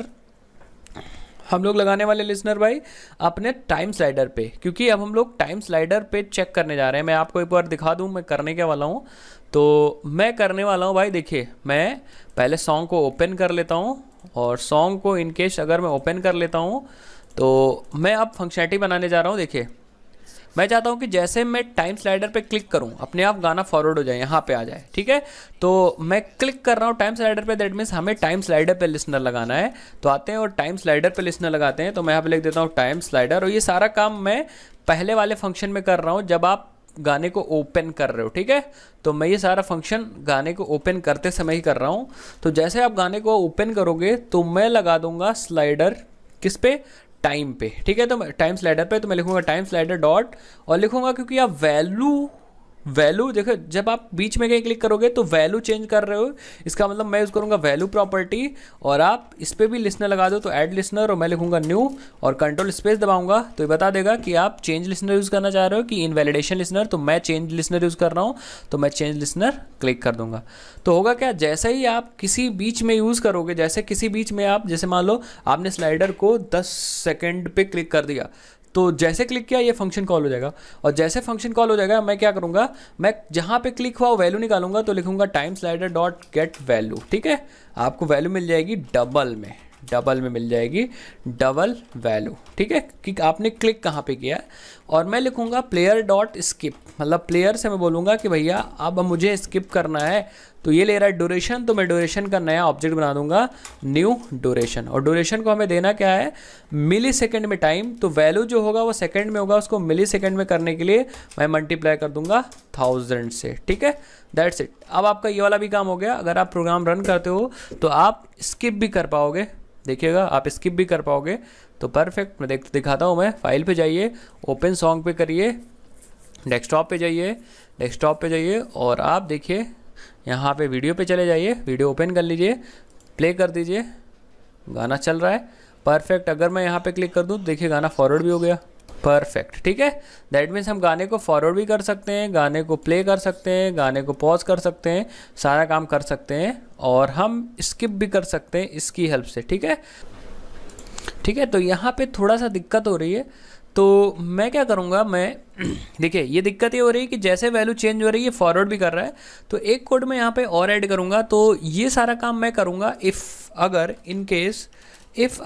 Speaker 1: हम लोग लगाने वाले लिसनर भाई अपने टाइम स्लाइडर पे, क्योंकि अब हम लोग टाइम स्लाइडर पे चेक करने जा रहे हैं। मैं आपको एक बार दिखा दूँ मैं करने क्या वाला हूँ। तो मैं करने वाला हूँ भाई, देखिए मैं पहले सॉन्ग को ओपन कर लेता हूँ, और सॉन्ग को इनकेस अगर मैं ओपन कर लेता हूँ तो मैं अब फंक्शनैलिटी बनाने जा रहा हूँ। देखिए मैं चाहता हूँ कि जैसे मैं टाइम स्लाइडर पे क्लिक करूँ अपने आप गाना फॉरवर्ड हो जाए, यहाँ पे आ जाए। ठीक है, तो मैं क्लिक कर रहा हूँ टाइम स्लाइडर पे, दैट मीन्स हमें टाइम स्लाइडर पे लिसनर लगाना है। तो आते हैं और टाइम स्लाइडर पे लिसनर लगाते हैं। तो मैं यहाँ पे लिख देता हूँ टाइम स्लाइडर, और ये सारा काम मैं पहले वाले फंक्शन में कर रहा हूँ जब आप गाने को ओपन कर रहे हो। ठीक है, तो मैं ये सारा फंक्शन गाने को ओपन करते समय ही कर रहा हूँ। तो जैसे आप गाने को ओपन करोगे तो मैं लगा दूंगा स्लाइडर किस पे, टाइम पे। ठीक है, तो टाइम स्लाइडर पे तो मैं लिखूंगा टाइम स्लाइडर डॉट, और लिखूंगा क्योंकि आप वैल्यू देखो जब आप बीच में कहीं क्लिक करोगे तो वैल्यू चेंज कर रहे हो, इसका मतलब मैं यूज़ करूंगा वैल्यू प्रॉपर्टी, और आप इस पर भी लिसनर लगा दो तो ऐड लिसनर, और मैं लिखूंगा न्यू और कंट्रोल स्पेस दबाऊंगा तो ये बता देगा कि आप चेंज लिसनर यूज़ करना चाह रहे हो कि इनवैलिडेशन लिसनर। तो मैं चेंज लिसनर यूज़ कर रहा हूँ, तो मैं चेंज लिसनर क्लिक कर दूंगा। तो होगा क्या, जैसे ही आप किसी बीच में यूज़ करोगे, जैसे किसी बीच में आप, जैसे मान लो आपने स्लाइडर को 10 सेकेंड पे क्लिक कर दिया, तो जैसे क्लिक किया ये फंक्शन कॉल हो जाएगा, और जैसे फंक्शन कॉल हो जाएगा मैं क्या करूंगा, मैं जहां पे क्लिक हुआ वैल्यू निकालूंगा, तो लिखूंगा time slider dot get value. ठीक है, आपको वैल्यू मिल जाएगी डबल में मिल जाएगी डबल वैल्यू। ठीक है, कि आपने क्लिक कहाँ पे किया, और मैं लिखूंगा प्लेयर डॉट स्किप, मतलब प्लेयर से मैं बोलूँगा कि भैया अब मुझे स्किप करना है, तो ये ले रहा है ड्यूरेशन, तो मैं ड्यूरेशन का नया ऑब्जेक्ट बना दूंगा न्यू ड्यूरेशन, और ड्यूरेशन को हमें देना क्या है, मिली सेकेंड में टाइम। तो वैल्यू जो होगा वो सेकेंड में होगा, उसको मिली सेकेंड में करने के लिए मैं मल्टीप्लाई कर दूंगा 1000 से। ठीक है, दैट्स इट। अब आपका ये वाला भी काम हो गया। अगर आप प्रोग्राम रन करते हो तो आप स्किप भी कर पाओगे, देखिएगा आप स्किप भी कर पाओगे, तो परफेक्ट। मैं दिखाता हूँ। मैं फाइल पे जाइए, ओपन सॉन्ग पे करिए, डेस्कटॉप पे जाइए, और आप देखिए यहाँ पे वीडियो पे चले जाइए, वीडियो ओपन कर लीजिए, प्ले कर दीजिए, गाना चल रहा है, परफेक्ट। अगर मैं यहाँ पे क्लिक कर दूँ तो देखिए गाना फॉरवर्ड भी हो गया, परफेक्ट। ठीक है, दैट मीन्स हम गाने को फॉरवर्ड भी कर सकते हैं, गाने को प्ले कर सकते हैं, गाने को पॉज कर सकते हैं, सारा काम कर सकते हैं, और हम स्किप भी कर सकते हैं इसकी हेल्प से। ठीक है, तो यहाँ पे थोड़ा सा दिक्कत हो रही है, तो मैं क्या करूँगा, मैं देखिए ये दिक्कत ये हो रही है कि जैसे वैल्यू चेंज हो रही है फॉरवर्ड भी कर रहा है, तो एक कोड मैं यहाँ पे और ऐड करूँगा। तो ये सारा काम मैं करूँगा इफ़ अगर इन केस इफ़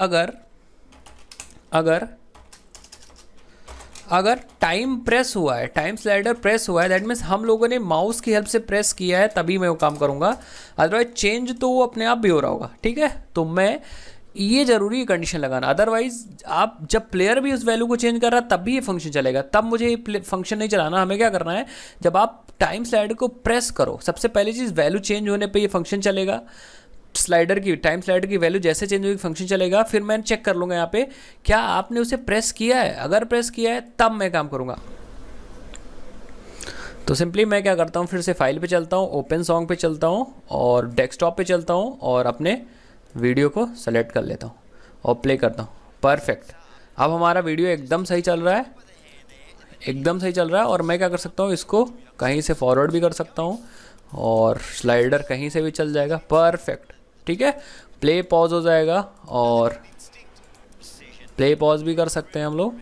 Speaker 1: अगर टाइम प्रेस हुआ है, टाइम स्लाइडर प्रेस हुआ है, दैट मीन्स हम लोगों ने माउस की हेल्प से प्रेस किया है, तभी मैं वो काम करूँगा, अदरवाइज चेंज तो वो अपने आप भी हो रहा होगा। ठीक है, तो मैं ये जरूरी कंडीशन लगाना, अदरवाइज आप जब प्लेयर भी उस वैल्यू को चेंज कर रहा है तब भी ये फंक्शन चलेगा, तब मुझे ये फंक्शन नहीं चलाना। हमें क्या करना है, जब आप टाइम स्लाइडर को प्रेस करो, सबसे पहली चीज़ वैल्यू चेंज होने पे ये फंक्शन चलेगा, स्लाइडर की टाइम स्लाइडर की वैल्यू जैसे चेंज होगी फंक्शन चलेगा। फिर मैं चेक कर लूँगा यहाँ पे क्या आपने उसे प्रेस किया है, अगर प्रेस किया है तब मैं काम करूँगा। तो सिंपली मैं क्या करता हूँ, फिर से फाइल पे चलता हूँ, ओपन सॉन्ग पे चलता हूँ, और डेस्कटॉप पे चलता हूँ, और अपने वीडियो को सेलेक्ट कर लेता हूँ और प्ले करता हूँ। परफेक्ट। अब हमारा वीडियो एकदम सही चल रहा है, एकदम सही चल रहा है। और मैं क्या कर सकता हूँ, इसको कहीं से फॉरवर्ड भी कर सकता हूँ और स्लाइडर कहीं से भी चल जाएगा। परफेक्ट, ठीक है। प्ले पॉज हो जाएगा और प्ले पॉज भी कर सकते हैं हम लोग,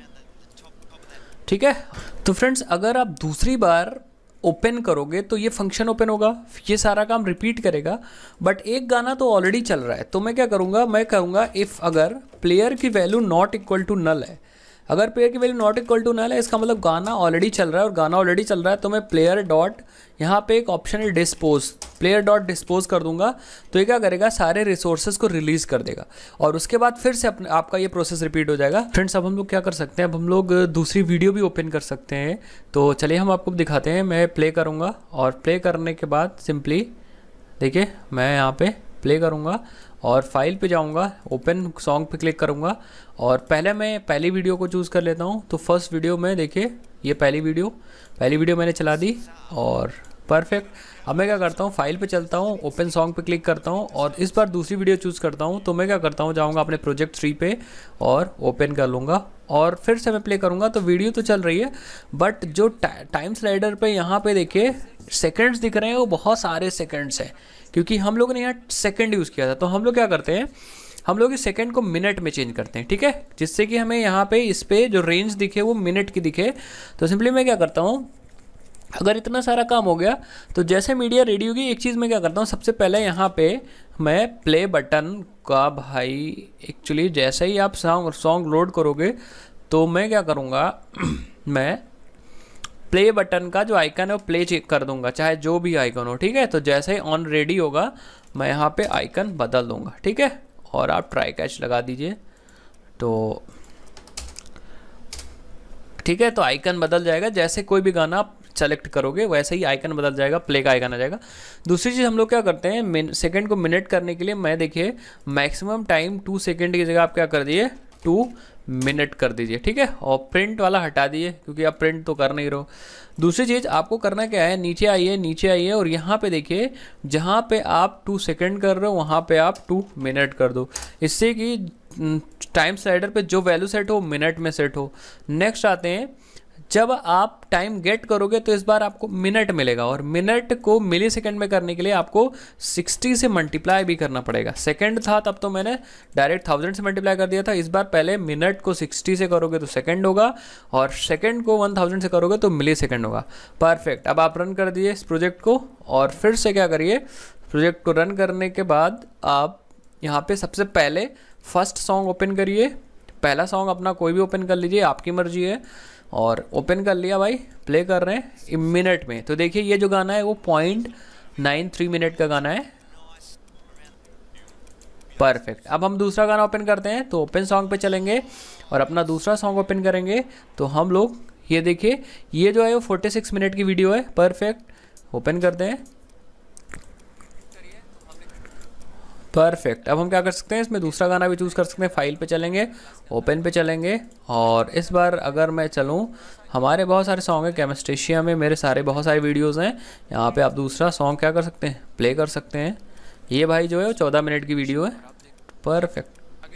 Speaker 1: ठीक है। तो फ्रेंड्स, अगर आप दूसरी बार ओपन करोगे तो ये फंक्शन ओपन होगा, ये सारा काम रिपीट करेगा, बट एक गाना तो ऑलरेडी चल रहा है। तो मैं क्या करूँगा, मैं कहूँगा इफ़ अगर प्लेयर की value not equal to null है, अगर प्लेयर की value not equal to null है, इसका मतलब गाना ऑलरेडी चल रहा है। और गाना ऑलरेडी चल रहा है तो मैं प्लेयर डॉट, यहाँ पे एक ऑप्शन है डिस्पोज, प्लेयर डॉट डिस्पोज कर दूंगा। तो ये क्या करेगा, सारे रिसोर्सेज को रिलीज कर देगा और उसके बाद फिर से अपने आपका ये प्रोसेस रिपीट हो जाएगा। फ्रेंड्स, अब हम लोग क्या कर सकते हैं, अब हम लोग दूसरी वीडियो भी ओपन कर सकते हैं। तो चलिए हम आपको दिखाते हैं। मैं प्ले करूँगा और प्ले करने के बाद सिंपली देखिए, मैं यहाँ पे प्ले करूँगा और फाइल पे जाऊँगा, ओपन सॉन्ग पे क्लिक करूँगा और पहले मैं पहली वीडियो को चूज़ कर लेता हूँ। तो फर्स्ट वीडियो में देखिए, ये पहली वीडियो मैंने चला दी और परफेक्ट। अब मैं क्या करता हूँ, फाइल पे चलता हूँ, ओपन सॉन्ग पे क्लिक करता हूँ और इस बार दूसरी वीडियो चूज़ करता हूँ। तो मैं क्या करता हूँ, जाऊँगा अपने प्रोजेक्ट 3 पे और ओपन कर लूँगा और फिर से मैं प्ले करूँगा। तो वीडियो तो चल रही है, बट जो टाइम स्लाइडर पे यहाँ पे देखिए सेकंड्स दिख रहे हैं, वो बहुत सारे सेकंड्स हैं, क्योंकि हम लोगों ने यहाँ सेकंड यूज़ किया था। तो हम लोग क्या करते हैं, हम लोग इस सेकंड को मिनट में चेंज करते हैं, ठीक है, जिससे कि हमें यहाँ पे इस पे जो रेंज दिखे वो मिनट की दिखे। तो सिंपली मैं क्या करता हूँ, अगर इतना सारा काम हो गया तो जैसे मीडिया रेडी होगी, एक चीज़ मैं क्या करता हूँ, सबसे पहले यहाँ पे मैं प्ले बटन का, भाई एक्चुअली जैसे ही आप सॉन्ग लोड करोगे तो मैं क्या करूँगा, मैं प्ले बटन का जो आइकन है वो प्ले चेक कर दूंगा, चाहे जो भी आइकन हो, ठीक है। तो जैसे ही ऑन रेडी होगा मैं यहाँ पे आइकन बदल दूंगा, ठीक है, और आप ट्राई कैच लगा दीजिए। तो ठीक है, तो आइकन बदल जाएगा, जैसे कोई भी गाना आप सेलेक्ट करोगे वैसे ही आइकन बदल जाएगा, प्ले का आइकन आ जाएगा। दूसरी चीज़ हम लोग क्या करते हैं, सेकंड को मिनट करने के लिए मैं देखिए मैक्सिमम टाइम 2 सेकंड की जगह आप क्या कर दिए, 2 मिनट कर दीजिए, ठीक है। और प्रिंट वाला हटा दिए, क्योंकि आप प्रिंट तो कर नहीं रहो। दूसरी चीज़ आपको करना क्या है, नीचे आइए और यहाँ पे देखिए, जहाँ पे आप 2 सेकंड कर रहे हो वहाँ पे आप 2 मिनट कर दो, इससे कि टाइम स्लाइडर पे जो वैल्यू सेट हो मिनट में सेट हो। नेक्स्ट आते हैं, जब आप टाइम गेट करोगे तो इस बार आपको मिनट मिलेगा और मिनट को मिली सेकेंड में करने के लिए आपको 60 से मल्टीप्लाई भी करना पड़ेगा। सेकंड था तब तो मैंने डायरेक्ट 1000 से मल्टीप्लाई कर दिया था, इस बार पहले मिनट को 60 से करोगे तो सेकंड होगा और सेकंड को 1000 से करोगे तो मिली सेकंड होगा। परफेक्ट। अब आप रन कर दिए इस प्रोजेक्ट को और फिर से क्या करिए, प्रोजेक्ट को रन करने के बाद आप यहाँ पे सबसे पहले फर्स्ट सॉन्ग ओपन करिए, पहला सॉन्ग अपना कोई भी ओपन कर लीजिए, आपकी मर्जी है। और ओपन कर लिया भाई, प्ले कर रहे हैं मिनट में। तो देखिए ये जो गाना है वो 0.93 मिनट का गाना है। परफेक्ट। अब हम दूसरा गाना ओपन करते हैं, तो ओपन सॉन्ग पे चलेंगे और अपना दूसरा सॉन्ग ओपन करेंगे। तो हम लोग ये देखिए, ये जो है वो 46 मिनट की वीडियो है। परफेक्ट, ओपन करते हैं। परफेक्ट। अब हम क्या कर सकते हैं, इसमें दूसरा गाना भी चूज़ कर सकते हैं। फाइल पे चलेंगे, ओपन पे चलेंगे और इस बार अगर मैं चलूँ, हमारे बहुत सारे सॉन्ग हैं केमिस्ट्रेशिया में, मेरे सारे बहुत सारे वीडियोज़ हैं। यहाँ पे आप दूसरा सॉन्ग क्या कर सकते हैं, प्ले कर सकते हैं। ये भाई जो है वो 14 मिनट की वीडियो है। परफेक्ट।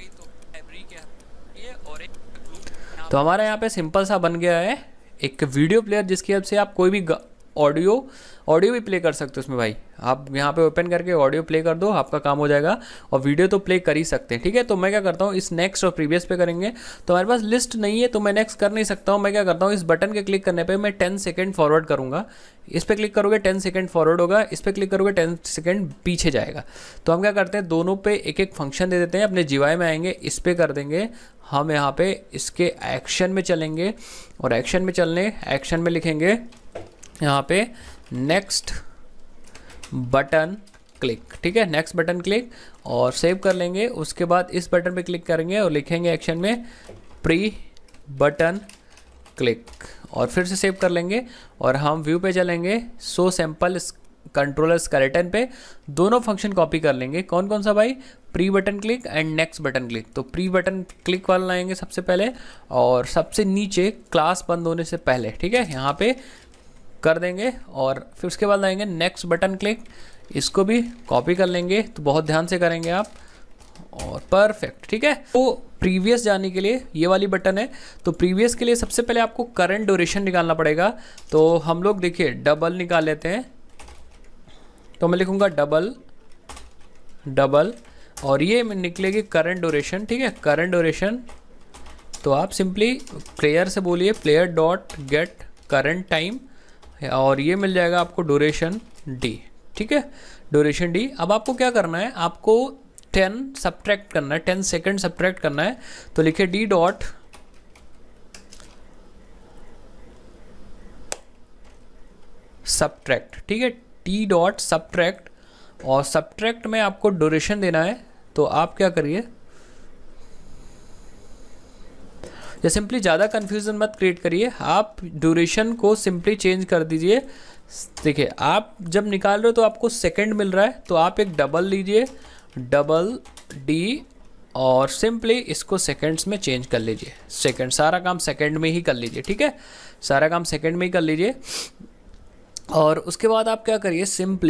Speaker 1: तो हमारा यहाँ पे सिंपल सा बन गया है एक वीडियो प्लेयर, जिसकी हेल्प से आप कोई भी ऑडियो भी प्ले कर सकते हो उसमें। भाई आप यहाँ पे ओपन करके ऑडियो प्ले कर दो, आपका काम हो जाएगा। और वीडियो तो प्ले कर ही सकते हैं, ठीक है। तो मैं क्या करता हूँ, इस नेक्स्ट और प्रीवियस पे करेंगे। तो हमारे पास लिस्ट नहीं है तो मैं नेक्स्ट कर नहीं सकता हूँ। मैं क्या करता हूँ, इस बटन के क्लिक करने पे मैं 10 सेकंड फॉरवर्ड करूँगा। इस पर क्लिक करोगे 10 सेकंड फॉरवर्ड होगा, इस पर क्लिक करोगे 10 सेकंड पीछे जाएगा। तो हम क्या करते हैं, दोनों पे एक एक फंक्शन दे देते हैं। अपने GUI में आएंगे, इस पर कर देंगे हम, यहाँ पे इसके एक्शन में चलेंगे और एक्शन में लिखेंगे यहाँ पे नेक्स्ट बटन क्लिक, ठीक है। नेक्स्ट बटन क्लिक और सेव कर लेंगे। उसके बाद इस बटन पे क्लिक करेंगे और लिखेंगे एक्शन में प्री बटन क्लिक और फिर से सेव कर लेंगे। और हम व्यू पे चलेंगे, सो सैम्पल कंट्रोलर स्केलेटन पे दोनों फंक्शन कॉपी कर लेंगे। कौन कौन सा भाई, pre button click and next button click. तो प्री बटन क्लिक वाला लाएंगे सबसे पहले और सबसे नीचे क्लास बंद होने से पहले, ठीक है, यहाँ पे कर देंगे। और फिर उसके बाद लाएंगे नेक्स्ट बटन क्लिक, इसको भी कॉपी कर लेंगे। तो बहुत ध्यान से करेंगे आप, और परफेक्ट। ठीक है, तो प्रीवियस जाने के लिए ये वाली बटन है, तो प्रीवियस के लिए सबसे पहले आपको करंट ड्यूरेशन निकालना पड़ेगा। तो हम लोग देखिए डबल निकाल लेते हैं, तो मैं लिखूंगा डबल डबल और ये निकलेगी करंट ड्यूरेशन। ठीक है, करंट ड्यूरेशन, तो आप सिंपली प्लेयर से बोलिए player dot get current time और ये मिल जाएगा आपको ड्यूरेशन डी। ठीक है, ड्यूरेशन डी। अब आपको क्या करना है, आपको 10 सब्ट्रैक्ट करना है, 10 सेकेंड सब्ट्रैक्ट करना है। तो लिखे डी डॉट सब्ट्रैक्ट। ठीक है, टी डॉट सब्ट्रैक्ट और सब्ट्रैक्ट में आपको ड्यूरेशन देना है। तो आप क्या करिए, या सिंपली ज़्यादा कन्फ्यूज़न मत क्रिएट करिए, आप ड्यूरेशन को सिंपली चेंज कर दीजिए। देखिए आप जब निकाल रहे हो तो आपको सेकंड मिल रहा है, तो आप एक डबल लीजिए, डबल डी और सिंपली इसको सेकंड्स में चेंज कर लीजिए। सेकंड, सारा काम सेकंड में ही कर लीजिए। ठीक है, सारा काम सेकंड में ही कर लीजिए। और उसके बाद आप क्या करिए,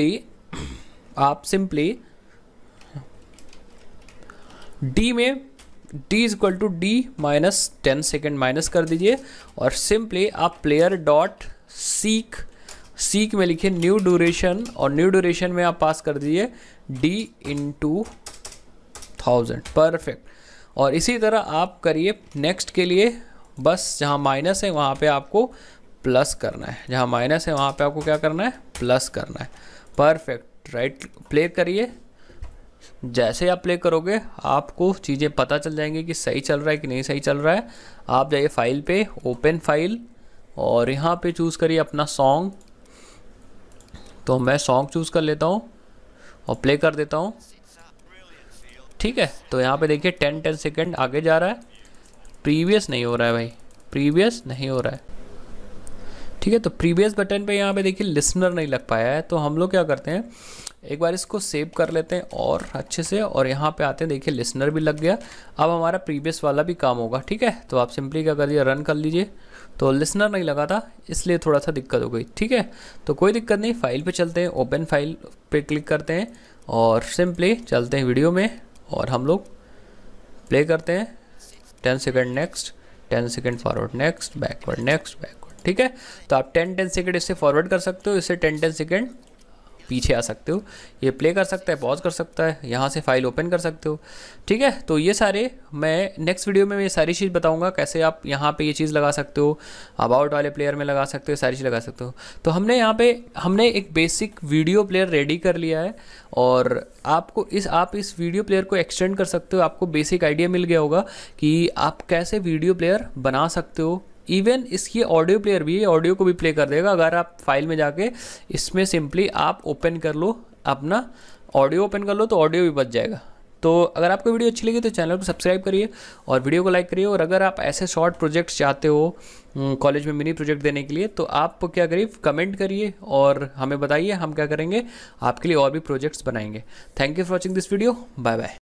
Speaker 1: सिंपली डी में D is equal to D minus 10 second minus कर दीजिए और सिंपली आप प्लेयर डॉट सीक में लिखिए न्यू ड्यूरेशन और न्यू ड्यूरेशन में आप पास कर दीजिए डी इंटू 1000। परफेक्ट। और इसी तरह आप करिए नेक्स्ट के लिए, बस जहाँ माइनस है वहाँ पे आपको प्लस करना है, जहाँ माइनस है वहाँ पे आपको क्या करना है, प्लस करना है। Perfect, right. प्ले करिए, जैसे आप प्ले करोगे आपको चीज़ें पता चल जाएंगी कि सही चल रहा है कि नहीं सही चल रहा है। आप जाइए फाइल पे, ओपन फाइल और यहाँ पे चूज़ करिए अपना सॉन्ग। तो मैं सॉन्ग चूज़ कर लेता हूँ और प्ले कर देता हूँ। ठीक है, तो यहाँ पे देखिए 10 सेकेंड आगे जा रहा है, प्रीवियस नहीं हो रहा है भाई, प्रीवियस नहीं हो रहा है। ठीक है, तो प्रीवियस बटन पे यहाँ पे देखिए लिसनर नहीं लग पाया है, तो हम लोग क्या करते हैं, एक बार इसको सेव कर लेते हैं और अच्छे से, और यहाँ पे आते हैं, देखिए लिसनर भी लग गया। अब हमारा प्रीवियस वाला भी काम होगा। ठीक है, तो आप सिंपली क्या करिए, रन कर लीजिए। तो लिसनर नहीं लगा था इसलिए थोड़ा सा दिक्कत हो गई। ठीक है, तो कोई दिक्कत नहीं, फाइल पे चलते हैं, ओपन फाइल पे क्लिक करते हैं और सिंपली चलते हैं वीडियो में और हम लोग प्ले करते हैं। 10 second next, 10 second forward next, backward next, backward. ठीक है, तो आप 10 सेकेंड इससे फॉरवर्ड कर सकते हो, इससे 10 सेकेंड पीछे आ सकते हो। ये प्ले कर सकता है, पॉज कर सकता है, यहाँ से फाइल ओपन कर सकते हो। ठीक है, तो ये सारे मैं नेक्स्ट वीडियो में ये सारी चीज़ बताऊंगा, कैसे आप यहाँ पे ये चीज़ लगा सकते हो, अबाउट वाले प्लेयर में लगा सकते हो, सारी चीज़ लगा सकते हो। तो हमने यहाँ पे एक बेसिक वीडियो प्लेयर रेडी कर लिया है और आपको आप इस वीडियो प्लेयर को एक्सटेंड कर सकते हो। आपको बेसिक आइडिया मिल गया होगा कि आप कैसे वीडियो प्लेयर बना सकते हो। इवन इसकी ऑडियो प्लेयर भी है, ऑडियो को भी प्ले कर देगा। अगर आप फाइल में जाके इसमें सिंपली आप ओपन कर लो, अपना ऑडियो ओपन कर लो तो ऑडियो भी बच जाएगा। तो अगर आपको वीडियो अच्छी लगी तो चैनल को सब्सक्राइब करिए और वीडियो को लाइक करिए। और अगर आप ऐसे शॉर्ट प्रोजेक्ट्स चाहते हो कॉलेज में मिनी प्रोजेक्ट देने के लिए, तो आप क्या करिए, कमेंट करिए और हमें बताइए, हम क्या करेंगे, आपके लिए और भी प्रोजेक्ट्स बनाएंगे। Thank you for watching this video, bye bye.